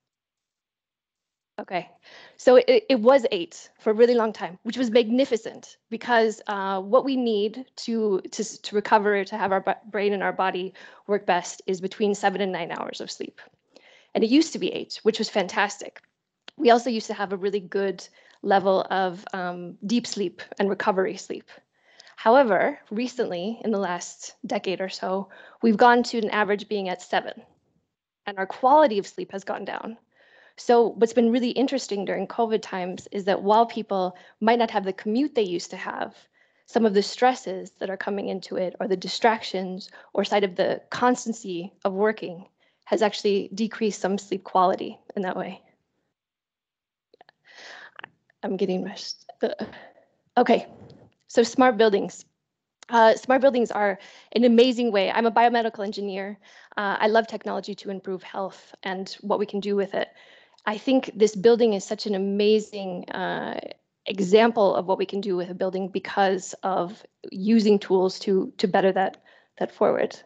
Okay, so it, it was eight for a really long time, which was magnificent because uh, what we need to, to, to recover, to have our brain and our body work best is between seven and nine hours of sleep. And it used to be eight, which was fantastic. We also used to have a really good level of um, deep sleep and recovery sleep. However, recently, in the last decade or so, we've gone to an average being at seven, and our quality of sleep has gone down. So what's been really interesting during COVID times is that while people might not have the commute they used to have, some of the stresses that are coming into it or the distractions or side of the constancy of working has actually decreased some sleep quality in that way. I'm getting rushed. Okay, so smart buildings. Uh, smart buildings are an amazing way. I'm a biomedical engineer. Uh, I love technology to improve health and what we can do with it. I think this building is such an amazing uh, example of what we can do with a building because of using tools to to better that that forward.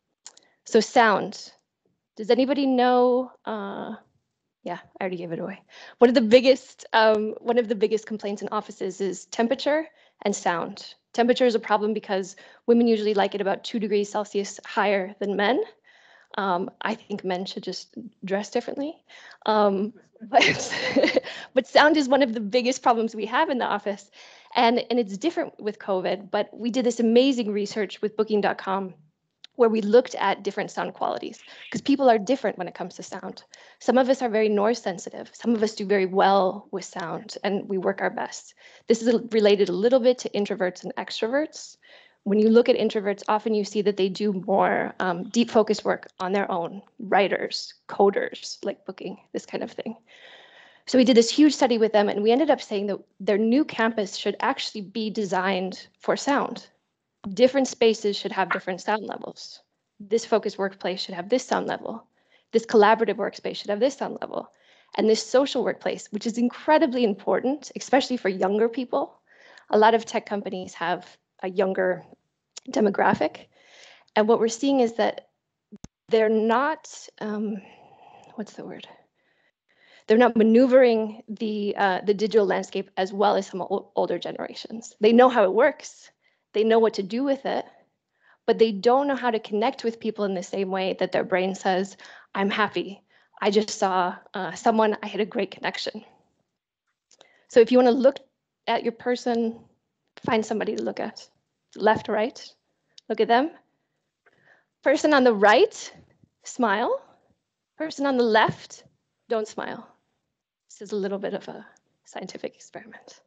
So sound. Does anybody know? Uh, yeah, I already gave it away. One of the biggest um, one of the biggest complaints in offices is temperature and sound. Temperature is a problem because women usually like it about two degrees Celsius higher than men. Um, I think men should just dress differently. Um, but, but sound is one of the biggest problems we have in the office. And, and it's different with COVID, but we did this amazing research with booking dot com where we looked at different sound qualities because people are different when it comes to sound. Some of us are very noise sensitive. Some of us do very well with sound and we work our best. This is related a little bit to introverts and extroverts. When you look at introverts, often you see that they do more um, deep focus work on their own, writers, coders, like booking, this kind of thing. So we did this huge study with them and we ended up saying that their new campus should actually be designed for sound. Different spaces should have different sound levels. This focused workplace should have this sound level. This collaborative workspace should have this sound level. And this social workplace, which is incredibly important, especially for younger people. A lot of tech companies have a younger demographic. And what we're seeing is that they're not, um, what's the word? They're not maneuvering the, uh, the digital landscape as well as some old, older generations. They know how it works. They know what to do with it, but they don't know how to connect with people in the same way that their brain says, I'm happy. I just saw uh, someone, I had a great connection. So if you want to look at your person, find somebody to look at. Left, right, look at them. Person on the right, smile. Person on the left, don't smile. This is a little bit of a scientific experiment.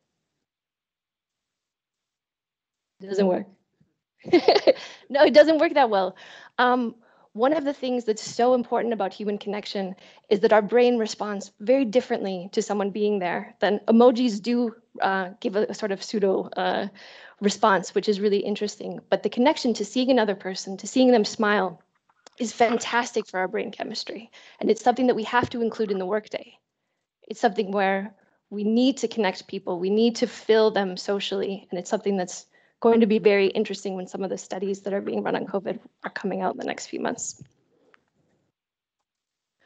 It doesn't work. No, it doesn't work that well. Um, one of the things that's so important about human connection is that our brain responds very differently to someone being there than emojis do uh, give a, a sort of pseudo uh, response, which is really interesting. But the connection to seeing another person, to seeing them smile, is fantastic for our brain chemistry. And it's something that we have to include in the workday. It's something where we need to connect people, we need to fill them socially, and it's something that's going to be very interesting when some of the studies that are being run on COVID are coming out in the next few months.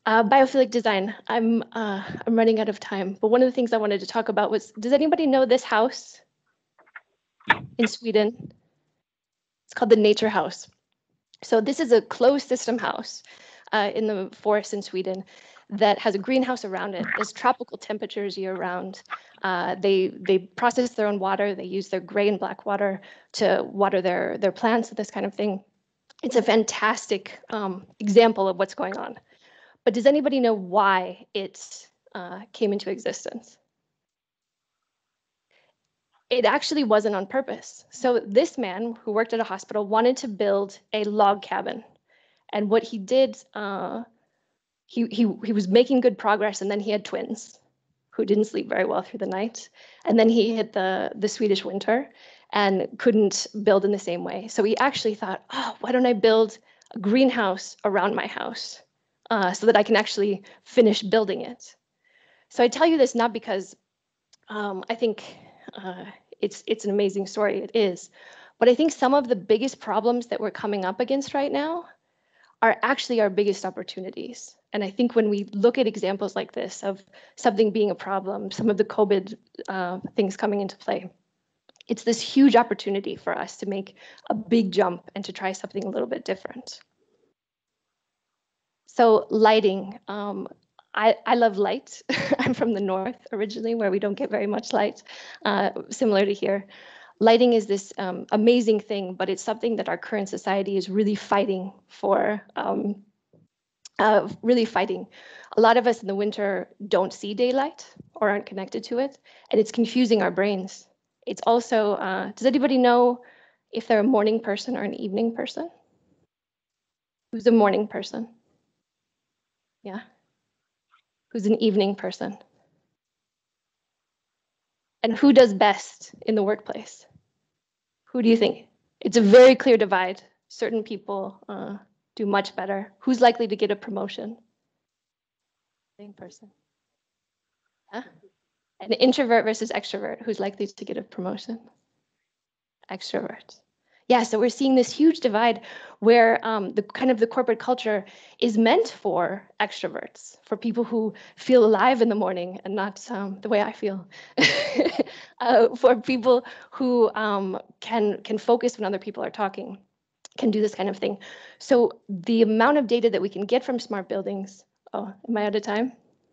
Uh, biophilic design. I'm uh, I'm running out of time, but one of the things I wanted to talk about was, does anybody know this house in Sweden? It's called the Nature House. So this is a closed system house uh, in the forest in Sweden that has a greenhouse around it. There's tropical temperatures year round. Uh, they they process their own water. They use their gray and black water to water their their plants and this kind of thing. It's a fantastic um, example of what's going on. But does anybody know why it uh, came into existence? It actually wasn't on purpose. So this man who worked at a hospital wanted to build a log cabin. And what he did, uh, he, he, he was making good progress, and then he had twins who didn't sleep very well through the night. And then he hit the, the Swedish winter and couldn't build in the same way. So he actually thought, oh, why don't I build a greenhouse around my house uh, so that I can actually finish building it? So I tell you this not because um, I think uh, it's, it's an amazing story, it is. But I think some of the biggest problems that we're coming up against right now are actually our biggest opportunities. And I think when we look at examples like this of something being a problem, some of the COVID uh, things coming into play, it's this huge opportunity for us to make a big jump and to try something a little bit different. So lighting, um, I, I love light. I'm from the north originally, where we don't get very much light, uh, similar to here. Lighting is this um, amazing thing, but it's something that our current society is really fighting for, um, uh, really fighting. A lot of us in the winter don't see daylight or aren't connected to it, and it's confusing our brains. It's also, uh, does anybody know if they're a morning person or an evening person? Who's a morning person? Yeah. Who's an evening person? And who does best in the workplace? Who do you think? It's a very clear divide. Certain people uh, do much better. Who's likely to get a promotion? Same person. Huh? An introvert versus extrovert. Who's likely to get a promotion? Extrovert. Yeah, so we're seeing this huge divide where um, the kind of the corporate culture is meant for extroverts, for people who feel alive in the morning and not um, the way I feel, uh, for people who um, can can focus when other people are talking, can do this kind of thing. So the amount of data that we can get from smart buildings. Oh, am I out of time?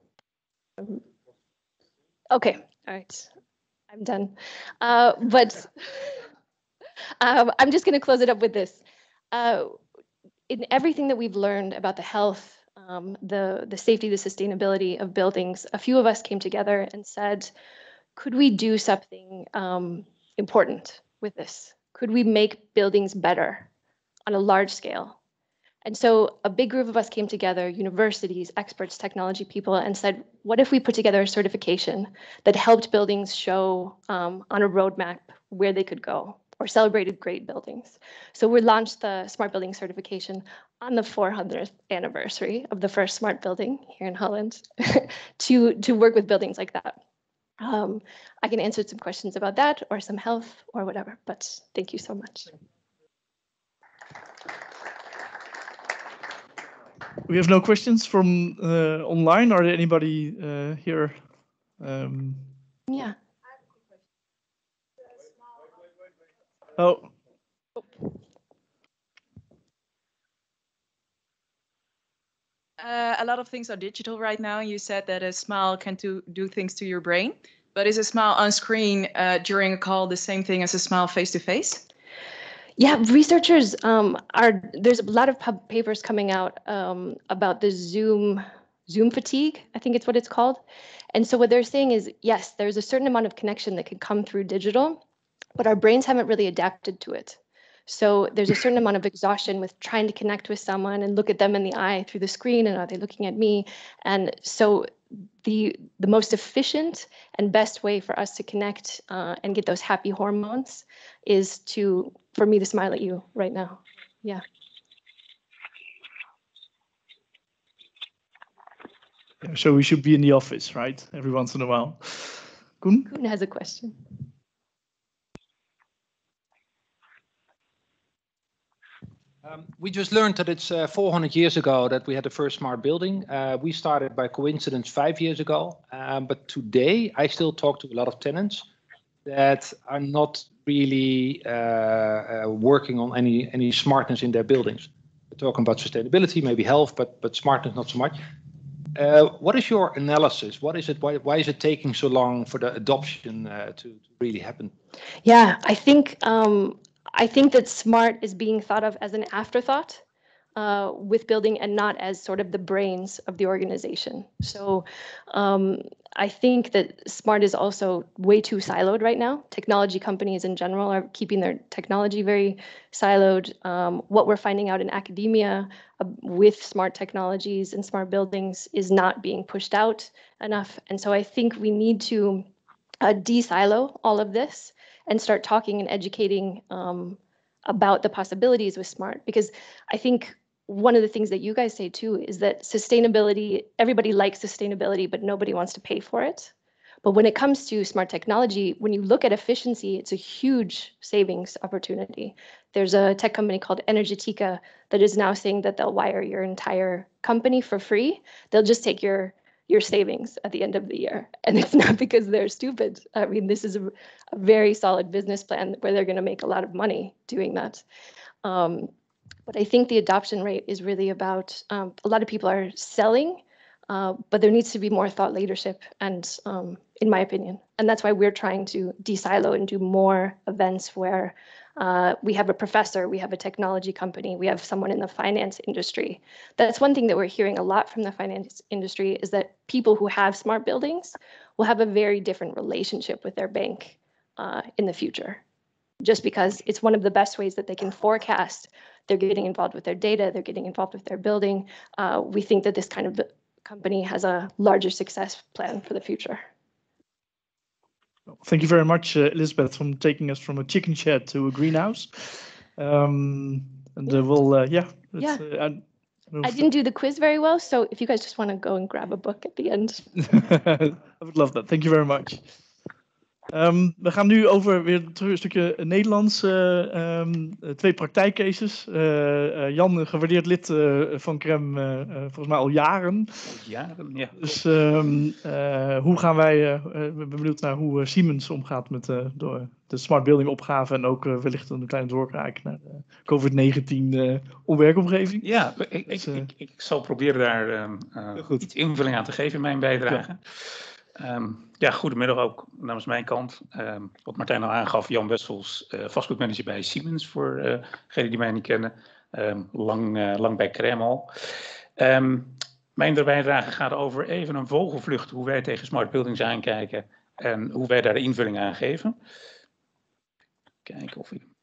Okay, all right, I'm done. Uh, but. Um, I'm just going to close it up with this. Uh, in everything that we've learned about the health, um, the, the safety, the sustainability of buildings, a few of us came together and said, could we do something um, important with this? Could we make buildings better on a large scale? And so a big group of us came together, universities, experts, technology people, and said, what if we put together a certification that helped buildings show um, on a roadmap where they could go, or celebrated great buildings? So we launched the Smart Building Certification on the four hundredth anniversary of the first smart building here in Holland to, to work with buildings like that. Um, I can answer some questions about that or some health or whatever, but thank you so much. We have no questions from uh, online. Are there anybody uh, here? Um, Yeah. oh. Uh, a lot of things are digital right now. You said that a smile can do, do things to your brain, but is a smile on screen uh, during a call the same thing as a smile face to face? Yeah, researchers um, are, there's a lot of pub papers coming out um, about the Zoom, Zoom fatigue, I think it's what it's called. And so what they're saying is, yes, there's a certain amount of connection that can come through digital, but our brains haven't really adapted to it. So there's a certain amount of exhaustion with trying to connect with someone and look at them in the eye through the screen, and are they looking at me? And so the the most efficient and best way for us to connect uh, and get those happy hormones is to, for me to smile at you right now. Yeah. Yeah, so we should be in the office, right? Every once in a while. Koen? Koen has a question. Um, we just learned that it's uh, four hundred years ago that we had the first smart building. Uh, we started by coincidence five years ago. Um, but today I still talk to a lot of tenants that are not really uh, uh, working on any, any smartness in their buildings. We're talking about sustainability, maybe health, but, but smartness not so much. Uh, what is your analysis? What is it? Why, why is it taking so long for the adoption uh, to, to really happen? Yeah, I think um, I think that smart is being thought of as an afterthought uh, with building and not as sort of the brains of the organization. So um, I think that smart is also way too siloed right now. Technology companies in general are keeping their technology very siloed. Um, what we're finding out in academia uh, with smart technologies and smart buildings is not being pushed out enough. And so I think we need to uh, de-silo all of this and start talking and educating um, about the possibilities with smart. Because I think one of the things that you guys say too is that sustainability, everybody likes sustainability, but nobody wants to pay for it. But when it comes to smart technology, when you look at efficiency, it's a huge savings opportunity. There's a tech company called Energetica that is now saying that they'll wire your entire company for free. They'll just take your your savings at the end of the year. And it's not because they're stupid. I mean, this is a, a very solid business plan where they're going to make a lot of money doing that. Um, but I think the adoption rate is really about, um, a lot of people are selling, uh, but there needs to be more thought leadership, and um, in my opinion. And that's why we're trying to de-silo and do more events where Uh, we have a professor, we have a technology company, we have someone in the finance industry. That's one thing that we're hearing a lot from the finance industry, is that people who have smart buildings will have a very different relationship with their bank uh, in the future. Just because it's one of the best ways that they can forecast. They're getting involved with their data, they're getting involved with their building. Uh, we think that this kind of company has a larger success plan for the future. Thank you very much, uh, Elizabeth, for taking us from a chicken shed to a greenhouse. Um, and uh, we'll, uh, yeah. Yeah. Uh, I, I didn't do the quiz very well, so if you guys just want to go and grab a book at the end. I would love that. Thank you very much. Um, we gaan nu over weer terug een stukje Nederlands. Uh, um, twee praktijkcases. Uh, uh, Jan, een gewaardeerd lid uh, van Crem, uh, uh, volgens mij al jaren. Jaren, ja. Dus um, uh, hoe gaan wij, uh, uh, ik ben benieuwd naar hoe uh, Siemens omgaat met uh, de, de smart building opgave en ook uh, wellicht een kleine doorkraak naar de COVID negentien uh, werkomgeving. Ja, ik, dus, ik, uh, ik, ik zal proberen daar uh, uh, iets invulling aan te geven in mijn bijdrage. Ja. Um, ja, goedemiddag ook namens mijn kant. Um, wat Martijn al aangaf, Jan Wessels, uh, vastgoedmanager bij Siemens, voor uh, degenen die mij niet kennen. Um, lang, uh, lang bij Crem al. Um, mijn bijdrage gaat over even een vogelvlucht, hoe wij tegen smart buildings aankijken en hoe wij daar de invulling aan geven. Kijken of ik...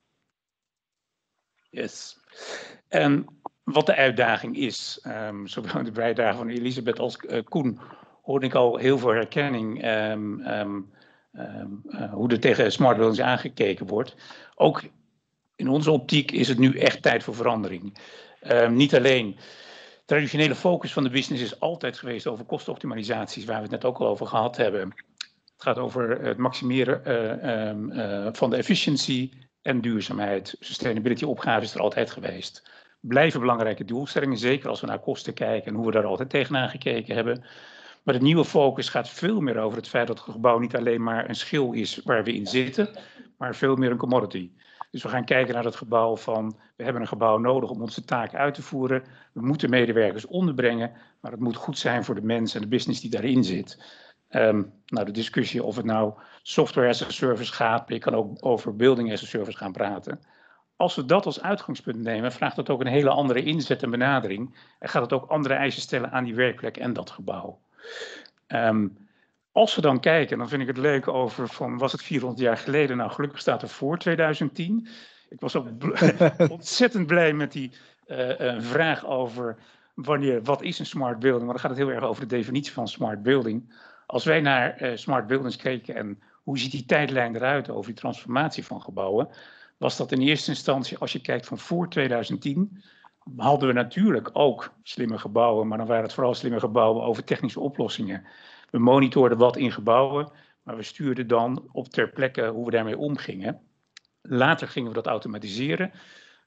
Yes. En wat de uitdaging is, um, zowel in de bijdrage van Elisabeth als uh, Koen, hoorde ik al heel veel herkenning um, um, um, uh, hoe er tegen smart buildings aangekeken wordt. Ook in onze optiek is het nu echt tijd voor verandering. Um, niet alleen, traditionele focus van de business is altijd geweest over kostenoptimalisaties, waar we het net ook al over gehad hebben. Het gaat over het maximeren uh, um, uh, van de efficiëntie en duurzaamheid. Sustainability opgave is er altijd geweest. Blijven belangrijke doelstellingen, zeker als we naar kosten kijken en hoe we daar altijd tegenaan gekeken hebben. Maar de nieuwe focus gaat veel meer over het feit dat het gebouw niet alleen maar een schil is waar we in zitten, maar veel meer een commodity. Dus we gaan kijken naar het gebouw van, we hebben een gebouw nodig om onze taak uit te voeren. We moeten medewerkers onderbrengen, maar het moet goed zijn voor de mensen en de business die daarin zit. Um, nou, de discussie of het nou software as a service gaat, maar je kan ook over building as a service gaan praten. Als we dat als uitgangspunt nemen, vraagt dat ook een hele andere inzet en benadering. En gaat het ook andere eisen stellen aan die werkplek en dat gebouw. Um, als we dan kijken, dan vind ik het leuk over van, was het vierhonderd jaar geleden? Nou, gelukkig staat er voor tweeduizend tien. Ik was ook ontzettend blij met die uh, uh, vraag over wanneer, wat is een smart building? Maar dan gaat het heel erg over de definitie van smart building. Als wij naar uh, smart buildings keken en hoe ziet die tijdlijn eruit over die transformatie van gebouwen, was dat in eerste instantie, als je kijkt van voor tweeduizend tien, hadden we natuurlijk ook slimme gebouwen, maar dan waren het vooral slimme gebouwen over technische oplossingen. We monitorden wat in gebouwen, maar we stuurden dan op ter plekke hoe we daarmee omgingen. Later gingen we dat automatiseren.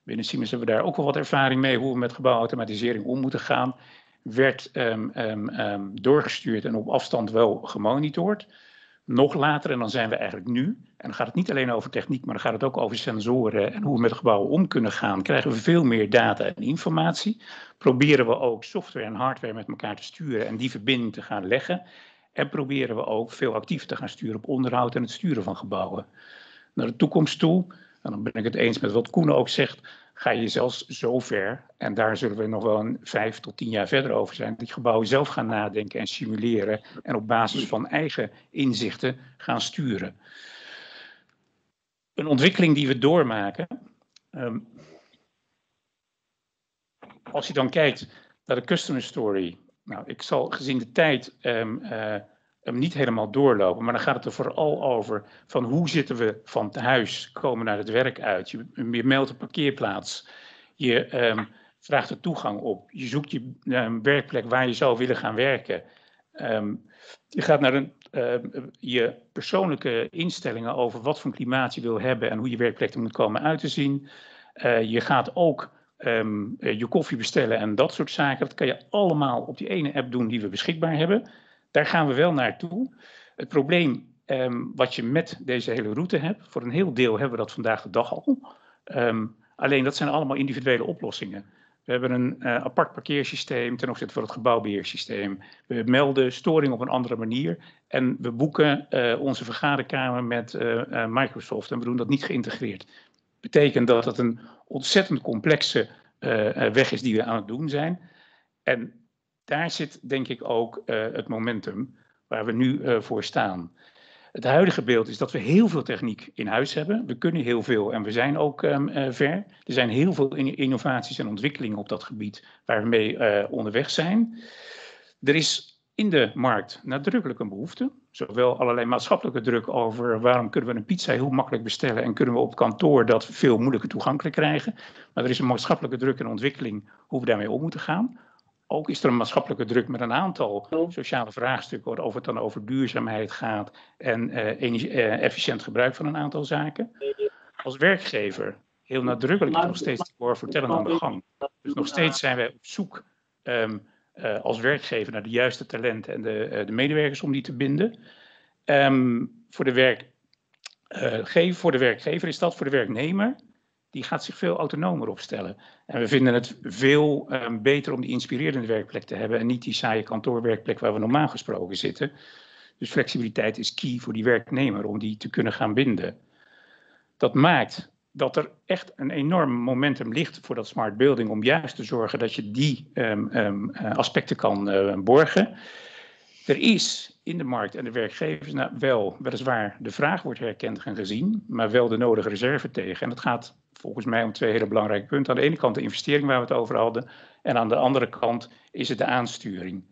Binnen Siemens hebben we daar ook wel wat ervaring mee hoe we met gebouwautomatisering om moeten gaan. Werd um, um, um, doorgestuurd en op afstand wel gemonitord. Nog later, en dan zijn we eigenlijk nu, en dan gaat het niet alleen over techniek, maar dan gaat het ook over sensoren en hoe we met gebouwen om kunnen gaan, krijgen we veel meer data en informatie. Proberen we ook software en hardware met elkaar te sturen en die verbinding te gaan leggen. En proberen we ook veel actiever te gaan sturen op onderhoud en het sturen van gebouwen. Naar de toekomst toe, en dan ben ik het eens met wat Koen ook zegt, ga je zelfs zo ver, en daar zullen we nog wel een vijf tot tien jaar verder over zijn, dat je gebouwen zelf gaan nadenken en simuleren en op basis van eigen inzichten gaan sturen. Een ontwikkeling die we doormaken, um, als je dan kijkt naar de customer story, nou, ik zal gezien de tijd um, uh, hem niet helemaal doorlopen, maar dan gaat het er vooral over van hoe zitten we van huis, komen naar het werk uit. Je, je meldt een parkeerplaats, je um, vraagt de toegang op, je zoekt je um, werkplek waar je zou willen gaan werken. Um, je gaat naar een, uh, je persoonlijke instellingen over wat voor klimaat je wil hebben en hoe je werkplek er moet komen uit te zien. Uh, je gaat ook um, je koffie bestellen en dat soort zaken. Dat kan je allemaal op die ene app doen die we beschikbaar hebben. Daar gaan we wel naartoe. Het probleem um, wat je met deze hele route hebt, voor een heel deel hebben we dat vandaag de dag al. Um, alleen dat zijn allemaal individuele oplossingen. We hebben een uh, apart parkeersysteem ten opzichte van het gebouwbeheersysteem. We melden storing op een andere manier. En we boeken uh, onze vergaderkamer met uh, uh, Microsoft en we doen dat niet geïntegreerd. Betekent dat het een ontzettend complexe uh, weg is die we aan het doen zijn. En daar zit denk ik ook uh, het momentum waar we nu uh, voor staan. Het huidige beeld is dat we heel veel techniek in huis hebben. We kunnen heel veel en we zijn ook um, uh, ver. Er zijn heel veel innovaties en ontwikkelingen op dat gebied waar we mee uh, onderweg zijn. Er is in de markt nadrukkelijk een behoefte. Zowel allerlei maatschappelijke druk over waarom kunnen we een pizza heel makkelijk bestellen en kunnen we op kantoor dat veel moeilijker toegankelijk krijgen. Maar er is een maatschappelijke druk en ontwikkeling hoe we daarmee om moeten gaan. Ook is er een maatschappelijke druk met een aantal sociale vraagstukken over het dan over duurzaamheid gaat en uh, energie, uh, efficiënt gebruik van een aantal zaken. Als werkgever heel nadrukkelijk is nog steeds die war voor talent aan de gang. Dus nog steeds zijn wij op zoek um, uh, als werkgever naar de juiste talenten en de, uh, de medewerkers om die te binden. Um, voor, de werk, uh, geef, voor de werkgever is dat, voor de werknemer. Die gaat zich veel autonomer opstellen. En we vinden het veel um, beter om die inspirerende werkplek te hebben en niet die saaie kantoorwerkplek waar we normaal gesproken zitten. Dus flexibiliteit is key voor die werknemer om die te kunnen gaan binden. Dat maakt dat er echt een enorm momentum ligt voor dat smart building om juist te zorgen dat je die um, um, aspecten kan uh, borgen. Er is in de markt en de werkgevers nou, wel, weliswaar de vraag wordt herkend en gezien, maar wel de nodige reserve tegen. En dat gaat volgens mij om twee hele belangrijke punten. Aan de ene kant de investering waar we het over hadden en aan de andere kant is het de aansturing.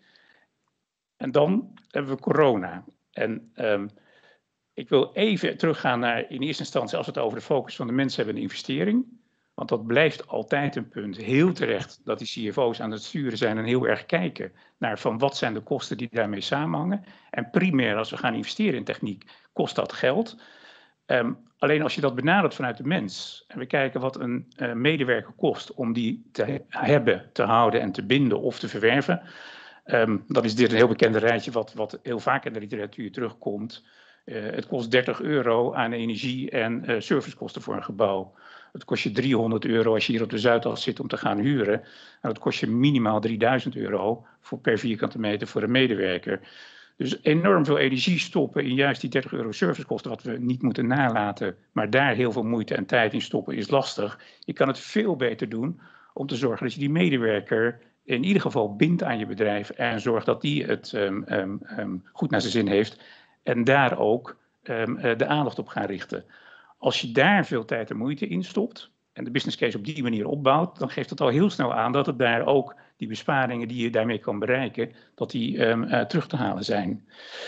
En dan hebben we corona. En um, ik wil even teruggaan naar in eerste instantie als we het over de focus van de mensen hebben en de investering. Want dat blijft altijd een punt. Heel terecht dat die C F O's aan het sturen zijn en heel erg kijken naar van wat zijn de kosten die daarmee samenhangen. En primair als we gaan investeren in techniek kost dat geld. Um, alleen als je dat benadert vanuit de mens en we kijken wat een uh, medewerker kost om die te hebben, te houden en te binden of te verwerven. Um, dan is dit een heel bekende rijtje wat, wat heel vaak in de literatuur terugkomt. Uh, het kost dertig euro aan energie en uh, servicekosten voor een gebouw. Het kost je driehonderd euro als je hier op de Zuidas zit om te gaan huren. En dat kost je minimaal drieduizend euro voor per vierkante meter voor een medewerker. Dus enorm veel energie stoppen in juist die dertig euro servicekosten, wat we niet moeten nalaten. Maar daar heel veel moeite en tijd in stoppen is lastig. Je kan het veel beter doen om te zorgen dat je die medewerker in ieder geval bindt aan je bedrijf. En zorgt dat die het um, um, um, goed naar zijn zin heeft. En daar ook um, uh, de aandacht op gaan richten. Als je daar veel tijd en moeite in stopt en de business case op die manier opbouwt, dan geeft het al heel snel aan dat het daar ook die besparingen die je daarmee kan bereiken, dat die um, uh, terug te halen zijn.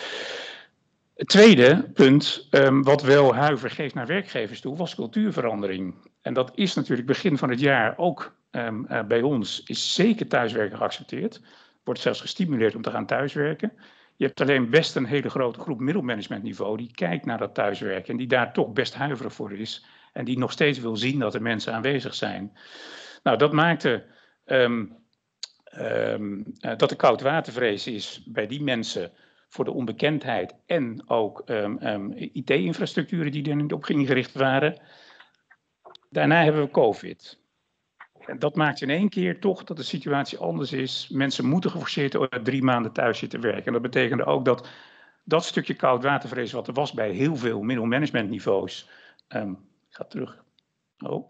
Het tweede punt, um, wat wel huiver geeft naar werkgevers toe, was cultuurverandering. En dat is natuurlijk begin van het jaar ook um, uh, bij ons, is zeker thuiswerken geaccepteerd. Wordt zelfs gestimuleerd om te gaan thuiswerken. Je hebt alleen best een hele grote groep middelmanagementniveau die kijkt naar dat thuiswerken en die daar toch best huiverig voor is. En die nog steeds wil zien dat er mensen aanwezig zijn. Nou, dat maakte um, um, uh, dat de koudwatervrees is bij die mensen voor de onbekendheid en ook um, um, I T-infrastructuren die er niet op ingericht waren. Daarna hebben we COVID. En dat maakt in één keer toch dat de situatie anders is. Mensen moeten geforceerd drie maanden thuis zitten werken. En dat betekende ook dat dat stukje koudwatervrees wat er was bij heel veel middelmanagementniveaus. Um, ik ga terug. Oh.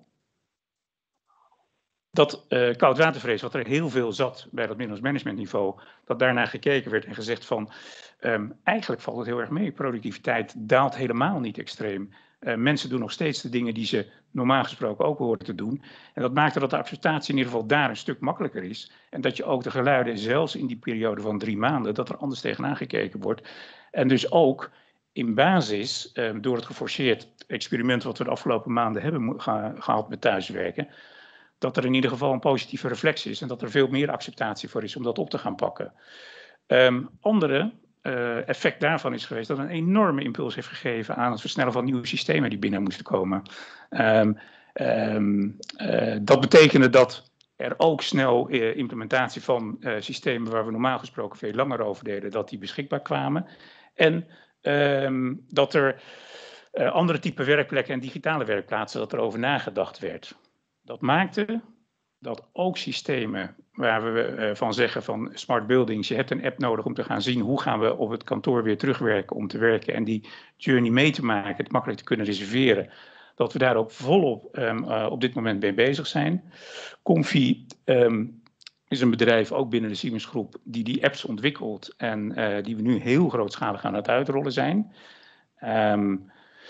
Dat uh, koudwatervrees wat er heel veel zat bij dat middelmanagementniveau. Dat daarna gekeken werd en gezegd van um, eigenlijk valt het heel erg mee. Productiviteit daalt helemaal niet extreem. Uh, mensen doen nog steeds de dingen die ze normaal gesproken ook horen te doen. En dat maakte dat de acceptatie in ieder geval daar een stuk makkelijker is. En dat je ook de geluiden, zelfs in die periode van drie maanden, dat er anders tegenaan gekeken wordt. En dus ook in basis, uh, door het geforceerd experiment wat we de afgelopen maanden hebben geha gehad met thuiswerken, dat er in ieder geval een positieve reflex is en dat er veel meer acceptatie voor is om dat op te gaan pakken. Um, andere uh, effect daarvan is geweest dat een enorme impuls heeft gegeven aan het versnellen van nieuwe systemen die binnen moesten komen. Um, um, uh, dat betekende dat er ook snel uh, implementatie van uh, systemen waar we normaal gesproken veel langer over deden, dat die beschikbaar kwamen. En um, dat er uh, andere type werkplekken en digitale werkplaatsen, dat er over nagedacht werd. Dat maakte dat ook systemen waar we uh, van zeggen van smart buildings, je hebt een app nodig om te gaan zien hoe gaan we op het kantoor weer terugwerken om te werken en die journey mee te maken, het makkelijk te kunnen reserveren. Dat we daar ook volop um, uh, op dit moment mee bezig zijn. Comfy um, is een bedrijf, ook binnen de Siemens Groep, die die apps ontwikkelt en uh, die we nu heel grootschalig aan het uitrollen zijn. Um,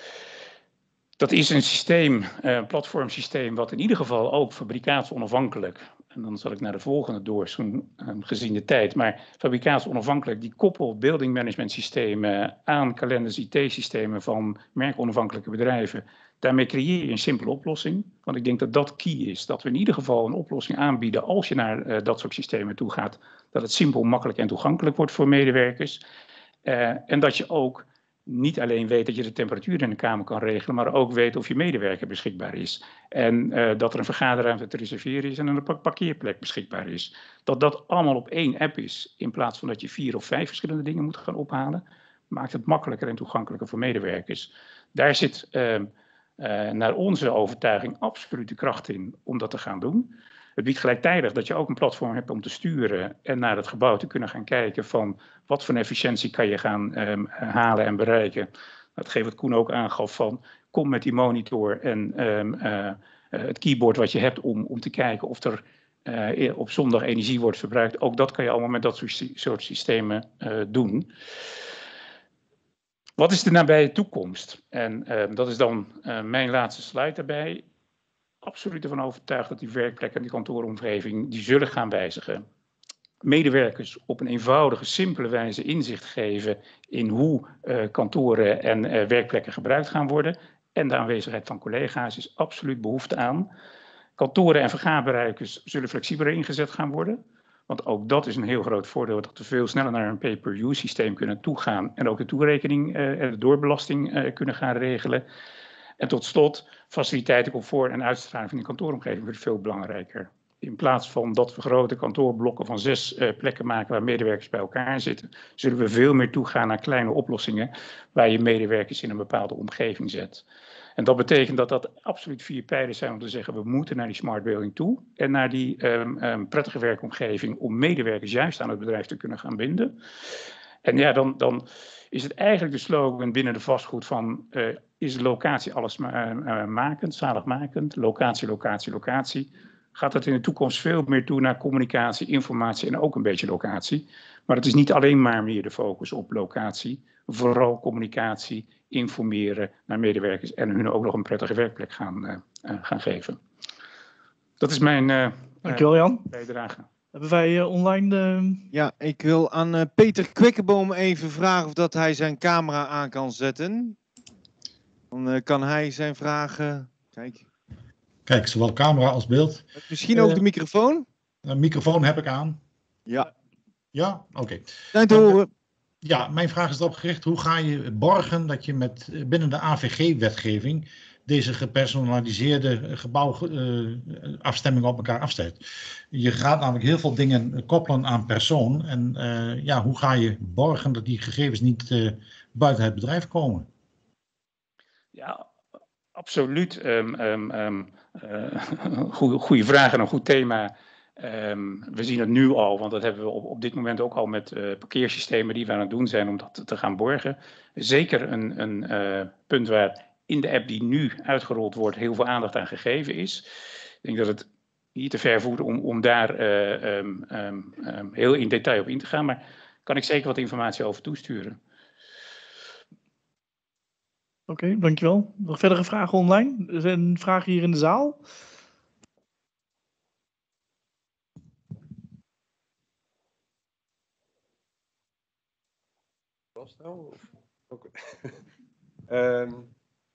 Dat is een systeem, een uh, platformsysteem, wat in ieder geval ook fabrikaatsonafhankelijk, en dan zal ik naar de volgende doorzoomen um, gezien de tijd, maar fabrikaatsonafhankelijk, die koppelt building management systemen aan kalenders I T-systemen van merkonafhankelijke bedrijven. Daarmee creëer je een simpele oplossing, want ik denk dat dat key is, dat we in ieder geval een oplossing aanbieden als je naar uh, dat soort systemen toe gaat, dat het simpel, makkelijk en toegankelijk wordt voor medewerkers uh, en dat je ook niet alleen weet dat je de temperatuur in de kamer kan regelen, maar ook weet of je medewerker beschikbaar is. En uh, dat er een vergaderruimte te reserveren is en een parkeerplek beschikbaar is. Dat dat allemaal op één app is, in plaats van dat je vier of vijf verschillende dingen moet gaan ophalen, maakt het makkelijker en toegankelijker voor medewerkers. Daar zit uh, uh, naar onze overtuiging absoluut de kracht in om dat te gaan doen. Het biedt gelijktijdig dat je ook een platform hebt om te sturen en naar het gebouw te kunnen gaan kijken van wat voor efficiëntie kan je gaan um, halen en bereiken. Datgene wat Koen ook aangaf van kom met die monitor en um, uh, uh, het keyboard wat je hebt om, om te kijken of er uh, op zondag energie wordt verbruikt. Ook dat kan je allemaal met dat soort systemen uh, doen. Wat is de nabije toekomst? En uh, dat is dan uh, mijn laatste slide daarbij. Absoluut ervan overtuigd dat die werkplekken en die kantooromgeving die zullen gaan wijzigen. Medewerkers op een eenvoudige, simpele wijze inzicht geven in hoe uh, kantoren en uh, werkplekken gebruikt gaan worden. En de aanwezigheid van collega's is absoluut behoefte aan. Kantoren en vergaderruimtes zullen flexibeler ingezet gaan worden. Want ook dat is een heel groot voordeel, dat we veel sneller naar een pay-per-use systeem kunnen toegaan. En ook de toerekening uh, en de doorbelasting uh, kunnen gaan regelen. En tot slot, faciliteiten, comfort en uitstraling van die kantooromgeving wordt veel belangrijker. In plaats van dat we grote kantoorblokken van zes uh, plekken maken waar medewerkers bij elkaar zitten, zullen we veel meer toegaan naar kleine oplossingen waar je medewerkers in een bepaalde omgeving zet. En dat betekent dat dat absoluut vier pijlers zijn om te zeggen, we moeten naar die smart building toe en naar die um, um, prettige werkomgeving om medewerkers juist aan het bedrijf te kunnen gaan binden. En ja, dan, dan is het eigenlijk de slogan binnen de vastgoed van uh, is locatie alles ma uh, makend, zaligmakend, locatie, locatie, locatie. Gaat het in de toekomst veel meer toe naar communicatie, informatie en ook een beetje locatie. Maar het is niet alleen maar meer de focus op locatie, vooral communicatie, informeren naar medewerkers en hun ook nog een prettige werkplek gaan, uh, uh, gaan geven. Dat is mijn uh, Dankjewel, Jan. bijdrage. Hebben wij uh, online... Uh... Ja, ik wil aan uh, Peter Kwikkeboom even vragen of dat hij zijn camera aan kan zetten. Dan uh, kan hij zijn vragen... Kijk. Kijk, zowel camera als beeld. Misschien ook uh, de microfoon? Een microfoon heb ik aan. Ja. Ja, oké. Okay. Zijn te horen. Ja, mijn vraag is erop gericht. Hoe ga je borgen dat je met binnen de A V G-wetgeving deze gepersonaliseerde gebouwafstemming op elkaar afstemt. Je gaat namelijk heel veel dingen koppelen aan persoon. En uh, ja, hoe ga je borgen dat die gegevens niet uh, buiten het bedrijf komen? Ja, absoluut. Um, um, um, uh, goeie, goeie vraag en een goed thema. Um, we zien het nu al, want dat hebben we op, op dit moment ook al met uh, parkeersystemen die we aan het doen zijn om dat te, te gaan borgen. Zeker een, een uh, punt waar in de app die nu uitgerold wordt heel veel aandacht aan gegeven is. Ik denk dat het niet te ver voert om, om daar uh, um, um, um, heel in detail op in te gaan, maar kan ik zeker wat informatie over toesturen. Oké, okay, dankjewel. Nog verdere vragen online? Er zijn vragen hier in de zaal. Nou, okay. um,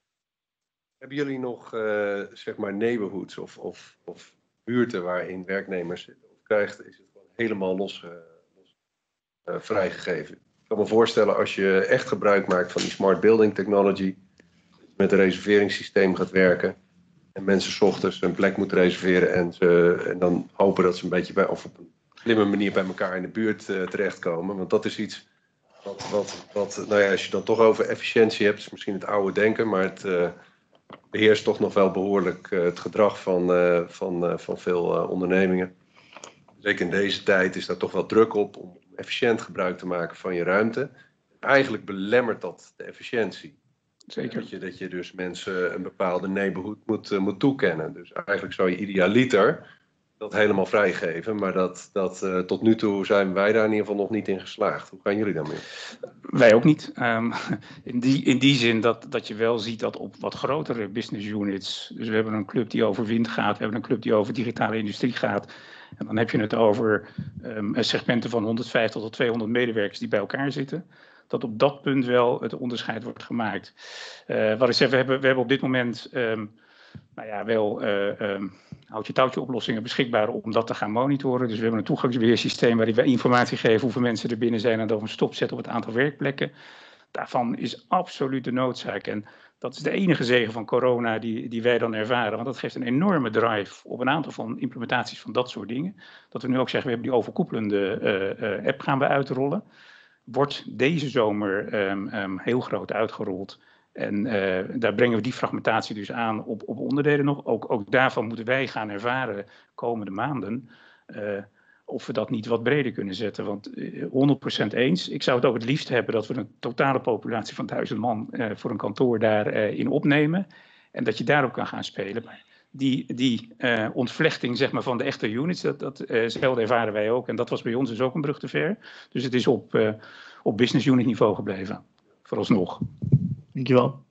hebben jullie nog uh, zeg maar neighborhoods of, of, of buurten waarin werknemers zitten? Of krijgt, is het gewoon helemaal los, uh, los uh, vrijgegeven? Ik kan me voorstellen als je echt gebruik maakt van die smart building technology, met een reserveringssysteem gaat werken en mensen 's ochtends een plek moeten reserveren en, ze, en dan hopen dat ze een beetje bij, of op een slimme manier bij elkaar in de buurt uh, terechtkomen. Want dat is iets wat, wat, wat, nou ja, als je dan toch over efficiëntie hebt, is misschien het oude denken, maar het uh, beheerst toch nog wel behoorlijk uh, het gedrag van, uh, van, uh, van veel uh, ondernemingen. Zeker in deze tijd is daar toch wel druk op om efficiënt gebruik te maken van je ruimte. Eigenlijk belemmert dat de efficiëntie. Zeker. Dat je, dat je dus mensen een bepaalde neighborhood moet, uh, moet toekennen. Dus eigenlijk zou je idealiter dat helemaal vrijgeven. Maar dat, dat, uh, tot nu toe zijn wij daar in ieder geval nog niet in geslaagd. Hoe gaan jullie daarmee? Wij ook niet. Um, in, die, in die zin dat, dat je wel ziet dat op wat grotere business units. Dus we hebben een club die over wind gaat. We hebben een club die over digitale industrie gaat. En dan heb je het over um, segmenten van honderdvijftig tot tweehonderd medewerkers die bij elkaar zitten. Dat op dat punt wel het onderscheid wordt gemaakt. Uh, wat ik zeg, we hebben, we hebben op dit moment um, nou ja, wel uh, um, houtje-touwtje oplossingen beschikbaar om dat te gaan monitoren. Dus we hebben een toegangsbeheersysteem waarin we informatie geven hoeveel mensen er binnen zijn en dat we een stop zetten op het aantal werkplekken. Daarvan is absoluut de noodzaak. En dat is de enige zegen van corona die, die wij dan ervaren. Want dat geeft een enorme drive op een aantal van implementaties van dat soort dingen. Dat we nu ook zeggen, we hebben die overkoepelende uh, uh, app gaan we uitrollen. Wordt deze zomer um, um, heel groot uitgerold. En uh, daar brengen we die fragmentatie dus aan op, op onderdelen nog. Ook, ook daarvan moeten wij gaan ervaren komende maanden uh, of we dat niet wat breder kunnen zetten. Want uh, honderd procent eens. Ik zou het ook het liefst hebben dat we een totale populatie van duizend man uh, voor een kantoor daarin uh, in opnemen. En dat je daarop kan gaan spelen. Maar die, die uh, ontvlechting zeg maar, van de echte units, dat, dat uh, zelden ervaren wij ook. En dat was bij ons dus ook een brug te ver. Dus het is op, uh, op business unit niveau gebleven. Vooralsnog. Dankjewel.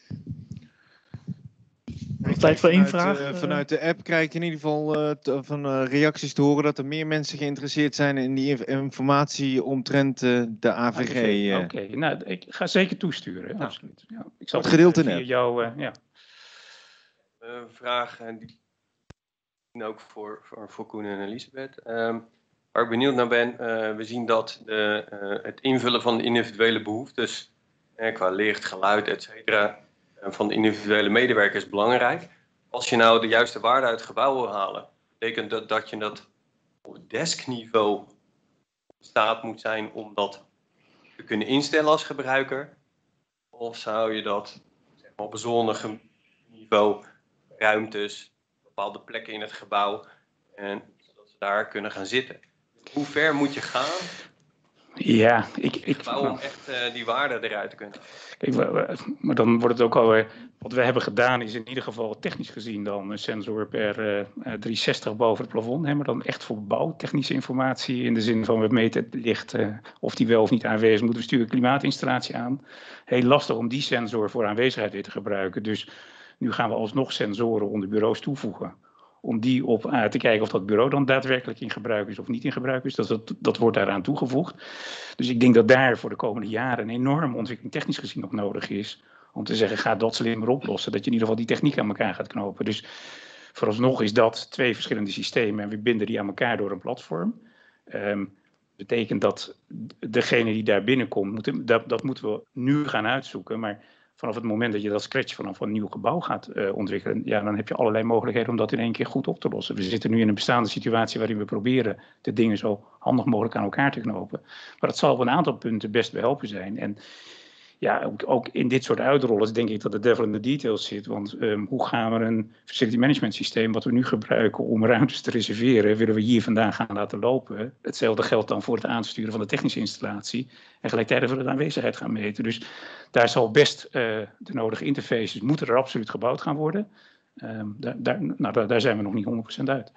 Nog tijd voor één vraag. Uh, vanuit de app krijg ik in ieder geval uh, te, van uh, reacties te horen dat er meer mensen geïnteresseerd zijn in die inf informatie omtrent uh, de A V G. Uh. Oké, okay. Nou, ik ga zeker toesturen. Nou, absoluut. Ja, ik zal het gedeeld in de app. Jou, uh, ja. Uh, vraag en die ook voor, voor, voor Koen en Elisabeth. Um, waar ik benieuwd naar ben, uh, we zien dat de, uh, het invullen van de individuele behoeftes eh, qua licht, geluid, et cetera, uh, van de individuele medewerkers is belangrijk. Als je nou de juiste waarde uit het gebouw wil halen, betekent dat dat je dat op deskniveau in staat moet zijn om dat te kunnen instellen als gebruiker? Of zou je dat zeg maar, op een zonnig niveau, ruimtes, bepaalde plekken in het gebouw, en zodat ze daar kunnen gaan zitten? Hoe ver moet je gaan? Ja, ik, ik, gebouw om echt uh, die waarde eruit te kunnen. Kijk, maar dan wordt het ook alweer. Wat we hebben gedaan is in ieder geval technisch gezien dan een sensor per uh, driehonderdzestig boven het plafond. Hè, maar dan echt voor bouwtechnische informatie in de zin van we meten het licht uh, of die wel of niet aanwezig is. Moeten we sturen klimaatinstallatie aan. Heel lastig om die sensor voor aanwezigheid weer te gebruiken. Dus nu gaan we alsnog sensoren onder bureaus toevoegen. Om die op uh, te kijken of dat bureau dan daadwerkelijk in gebruik is of niet in gebruik is. Dat, dat, dat wordt daaraan toegevoegd. Dus ik denk dat daar voor de komende jaren een enorme ontwikkeling technisch gezien nog nodig is. Om te zeggen, ga dat slimmer oplossen. Dat je in ieder geval die techniek aan elkaar gaat knopen. Dus vooralsnog is dat twee verschillende systemen en we binden die aan elkaar door een platform. Um, betekent dat degene die daar binnenkomt, moet, dat, dat moeten we nu gaan uitzoeken. Maar vanaf het moment dat je dat scratch vanaf een nieuw gebouw gaat uh, ontwikkelen, ja, dan heb je allerlei mogelijkheden om dat in één keer goed op te lossen. We zitten nu in een bestaande situatie waarin we proberen de dingen zo handig mogelijk aan elkaar te knopen. Maar dat zal op een aantal punten best behelpen zijn. En ja, ook, ook in dit soort uitrollers denk ik dat de devil in the details zit. Want um, hoe gaan we een facility management systeem wat we nu gebruiken om ruimtes te reserveren, willen we hier vandaan gaan laten lopen? Hetzelfde geldt dan voor het aansturen van de technische installatie. En gelijktijdig willen we de aanwezigheid gaan meten. Dus daar zal best uh, de nodige interfaces, moeten er absoluut gebouwd gaan worden. Um, daar, daar, nou, daar, daar zijn we nog niet honderd procent uit.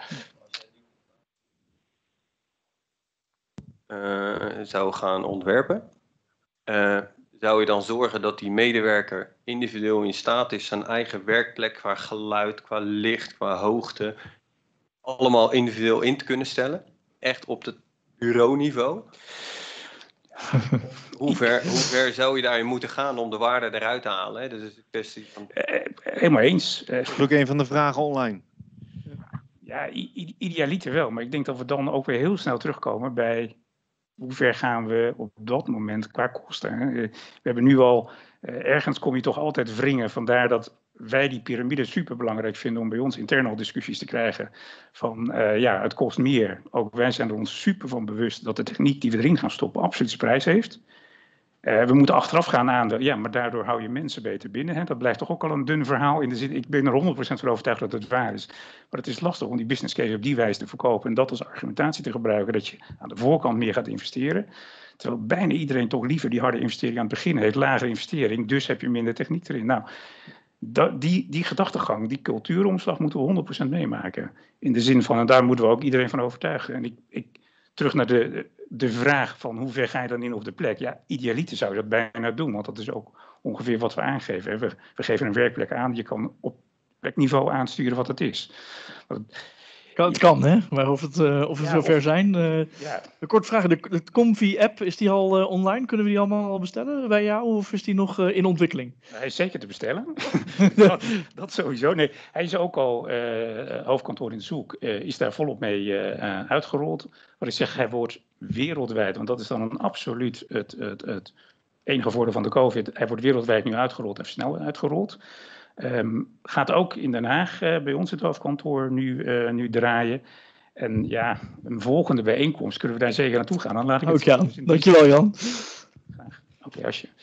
Uh, zou gaan ontwerpen. Uh, Zou je dan zorgen dat die medewerker individueel in staat is zijn eigen werkplek qua geluid, qua licht, qua hoogte, allemaal individueel in te kunnen stellen? Echt op het bureauniveau? hoe, ver, hoe ver zou je daarin moeten gaan om de waarde eruit te halen? Hè? Dat is een kwestie van... Uh, helemaal eens. Dat is ook een van de vragen online. Ja, idealiter wel. Maar ik denk dat we dan ook weer heel snel terugkomen bij... Hoe ver gaan we op dat moment qua kosten? Hè? We hebben nu al, uh, ergens kom je toch altijd wringen. Vandaar dat wij die piramide super belangrijk vinden om bij ons intern al discussies te krijgen. Van uh, ja, het kost meer. Ook wij zijn er ons super van bewust dat de techniek die we erin gaan stoppen absoluut zijn prijs heeft. Uh, we moeten achteraf gaan aan de, ja, maar daardoor hou je mensen beter binnen. Hè? Dat blijft toch ook al een dun verhaal in de zin. Ik ben er honderd procent van overtuigd dat het waar is. Maar het is lastig om die business case op die wijze te verkopen. En dat als argumentatie te gebruiken dat je aan de voorkant meer gaat investeren. Terwijl bijna iedereen toch liever die harde investering aan het begin heeft. Lagere investering, dus heb je minder techniek erin. Nou, dat, die, die gedachtegang, die cultuuromslag moeten we honderd procent meemaken. In de zin van, en daar moeten we ook iedereen van overtuigen. En ik... ik terug naar de, de vraag van hoe ver ga je dan in op de plek? Ja, idealiter zou je dat bijna doen, want dat is ook ongeveer wat we aangeven. We, we geven een werkplek aan, je kan op plekniveau aansturen wat het is. Kan, het kan, hè? Maar of het, uh, of het ja, zover of, zijn. Uh, ja. Een korte vraag. De, de Comfy-app, is die al uh, online? Kunnen we die allemaal al bestellen bij jou? Of is die nog uh, in ontwikkeling? Hij is zeker te bestellen. dat, dat sowieso. Nee, hij is ook al, uh, hoofdkantoor in de Zoek, uh, is daar volop mee uh, uitgerold. Wat ik zeg, hij wordt wereldwijd, want dat is dan een absoluut het, het, het enige voordeel van de COVID. Hij wordt wereldwijd nu uitgerold en snel uitgerold. Um, gaat ook in Den Haag uh, bij ons het hoofdkantoor nu, uh, nu draaien. En ja, een volgende bijeenkomst kunnen we daar zeker naartoe gaan. Dan laat ik het ook Jan. Dankjewel Jan. Graag. Oké, okay, Asje.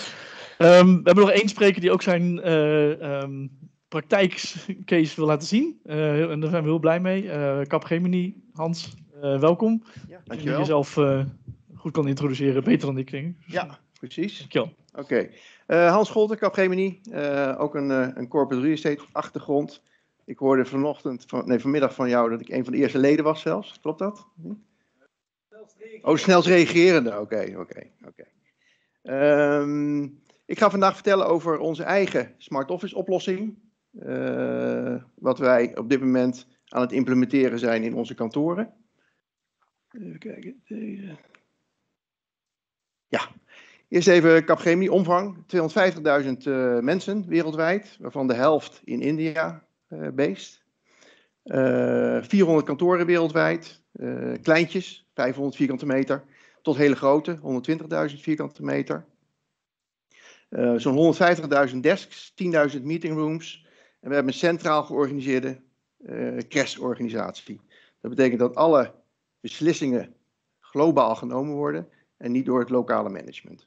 Um, we hebben nog één spreker die ook zijn uh, um, praktijkcase wil laten zien. Uh, en daar zijn we heel blij mee. Uh, Capgemini, Hans, uh, welkom. Ja, dankjewel. Die jezelf uh, goed kan introduceren, beter dan ik denk. Ja, precies. Dankjewel. Oké. Okay. Uh, Hans Scholten, Capgemini, uh, ook een, uh, een corporate real estate achtergrond. Ik hoorde vanochtend, van, nee vanmiddag van jou dat ik een van de eerste leden was zelfs. Klopt dat? Hm? Oh, snelst reagerende. Oké, okay, oké, okay, oké. Okay. Um, ik ga vandaag vertellen over onze eigen Smart Office oplossing. Uh, wat wij op dit moment aan het implementeren zijn in onze kantoren. Even kijken. Deze. Ja. Eerst even Capgemini, omvang, tweehonderdvijftigduizend uh, mensen wereldwijd, waarvan de helft in India uh, based. Uh, vierhonderd kantoren wereldwijd, uh, kleintjes, vijfhonderd vierkante meter, tot hele grote, honderdtwintigduizend vierkante meter. Uh, Zo'n honderdvijftigduizend desks, tienduizend meeting rooms. En we hebben een centraal georganiseerde uh, crashorganisatie. Dat betekent dat alle beslissingen globaal genomen worden en niet door het lokale management.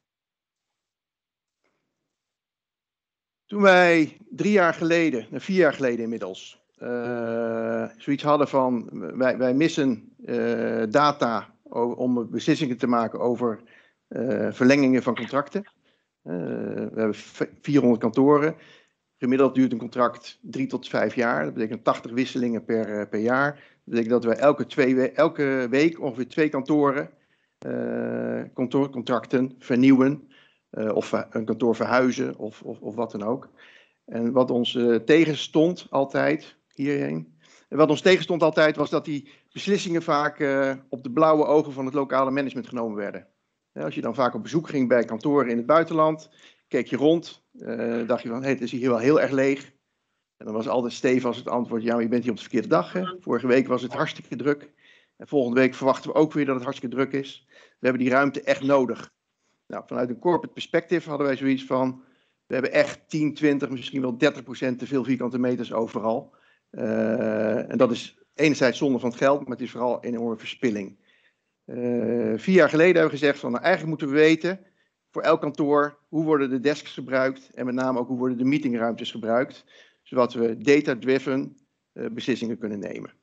Toen wij drie jaar geleden, vier jaar geleden inmiddels, uh, zoiets hadden van wij, wij missen uh, data om beslissingen te maken over uh, verlengingen van contracten. Uh, we hebben vierhonderd kantoren. Gemiddeld duurt een contract drie tot vijf jaar. Dat betekent tachtig wisselingen per, uh, per jaar. Dat betekent dat we elke, twee, elke week ongeveer twee kantoren, uh, kantoorcontracten vernieuwen. Uh, of een kantoor verhuizen of, of, of wat dan ook. En wat ons uh, tegenstond altijd, hierheen. En wat ons tegenstond altijd was dat die beslissingen vaak uh, op de blauwe ogen van het lokale management genomen werden. Ja, als je dan vaak op bezoek ging bij kantoren in het buitenland, keek je rond, uh, dacht je van, hé, hey, het is hier wel heel erg leeg. En dan was altijd stevig het antwoord, ja, maar je bent hier op de verkeerde dag. Hè? Vorige week was het hartstikke druk. En volgende week verwachten we ook weer dat het hartstikke druk is. We hebben die ruimte echt nodig. Nou, vanuit een corporate perspective hadden wij zoiets van, We hebben echt tien, twintig, misschien wel dertig procent te veel vierkante meters overal. Uh, en dat is enerzijds zonde van het geld, maar het is vooral een enorme verspilling. Uh, vier jaar geleden hebben we gezegd van, nou, eigenlijk moeten we weten voor elk kantoor hoe worden de desks gebruikt en met name ook hoe worden de meetingruimtes gebruikt, zodat we data-driven uh, beslissingen kunnen nemen.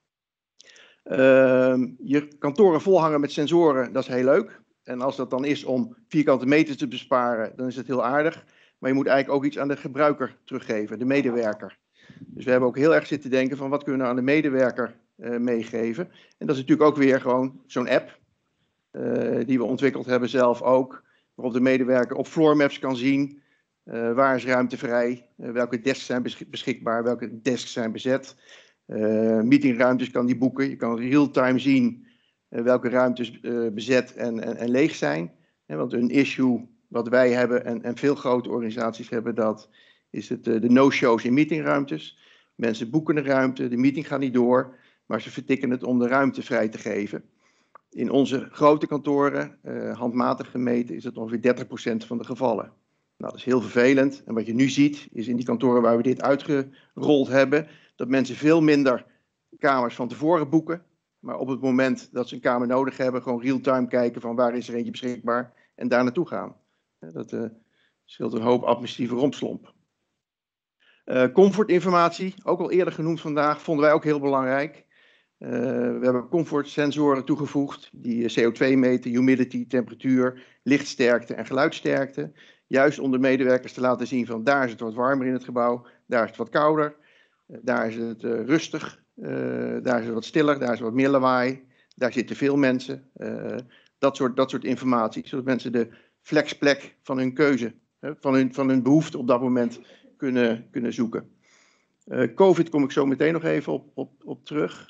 Uh, je kantoren volhangen met sensoren, dat is heel leuk. En als dat dan is om vierkante meters te besparen, dan is het heel aardig. Maar je moet eigenlijk ook iets aan de gebruiker teruggeven, de medewerker. Dus we hebben ook heel erg zitten denken van wat kunnen we aan de medewerker uh, meegeven. En dat is natuurlijk ook weer gewoon zo'n app uh, die we ontwikkeld hebben zelf ook. Waarop de medewerker op floormaps kan zien uh, waar is ruimte vrij, uh, welke desks zijn beschikbaar, welke desks zijn bezet. Uh, meetingruimtes kan die boeken. Je kan real-time zien uh, welke ruimtes uh, bezet en, en, en leeg zijn. He, want een issue wat wij hebben en, en veel grote organisaties hebben, dat is het, uh, de no-shows in meetingruimtes. Mensen boeken de ruimte, de meeting gaat niet door, maar ze vertikken het om de ruimte vrij te geven. In onze grote kantoren, uh, handmatig gemeten, is het ongeveer dertig procent van de gevallen. Nou, dat is heel vervelend. En wat je nu ziet, is in die kantoren waar we dit uitgerold hebben, dat mensen veel minder kamers van tevoren boeken. Maar op het moment dat ze een kamer nodig hebben, gewoon real-time kijken van waar is er eentje beschikbaar en daar naartoe gaan. Dat uh, scheelt een hoop administratieve rompslomp. Uh, comfortinformatie, ook al eerder genoemd vandaag, vonden wij ook heel belangrijk. Uh, we hebben comfortsensoren toegevoegd die C O twee meten, humidity, temperatuur, lichtsterkte en geluidsterkte. Juist om de medewerkers te laten zien van daar is het wat warmer in het gebouw, daar is het wat kouder, uh, daar is het uh, rustig, uh, daar is het wat stiller, daar is wat meer lawaai, daar zitten veel mensen. Uh, dat soort, dat soort informatie, zodat mensen de flexplek van hun keuze, uh, van, hun, van hun behoefte op dat moment kunnen, kunnen zoeken. Uh, COVID kom ik zo meteen nog even op, op, op terug.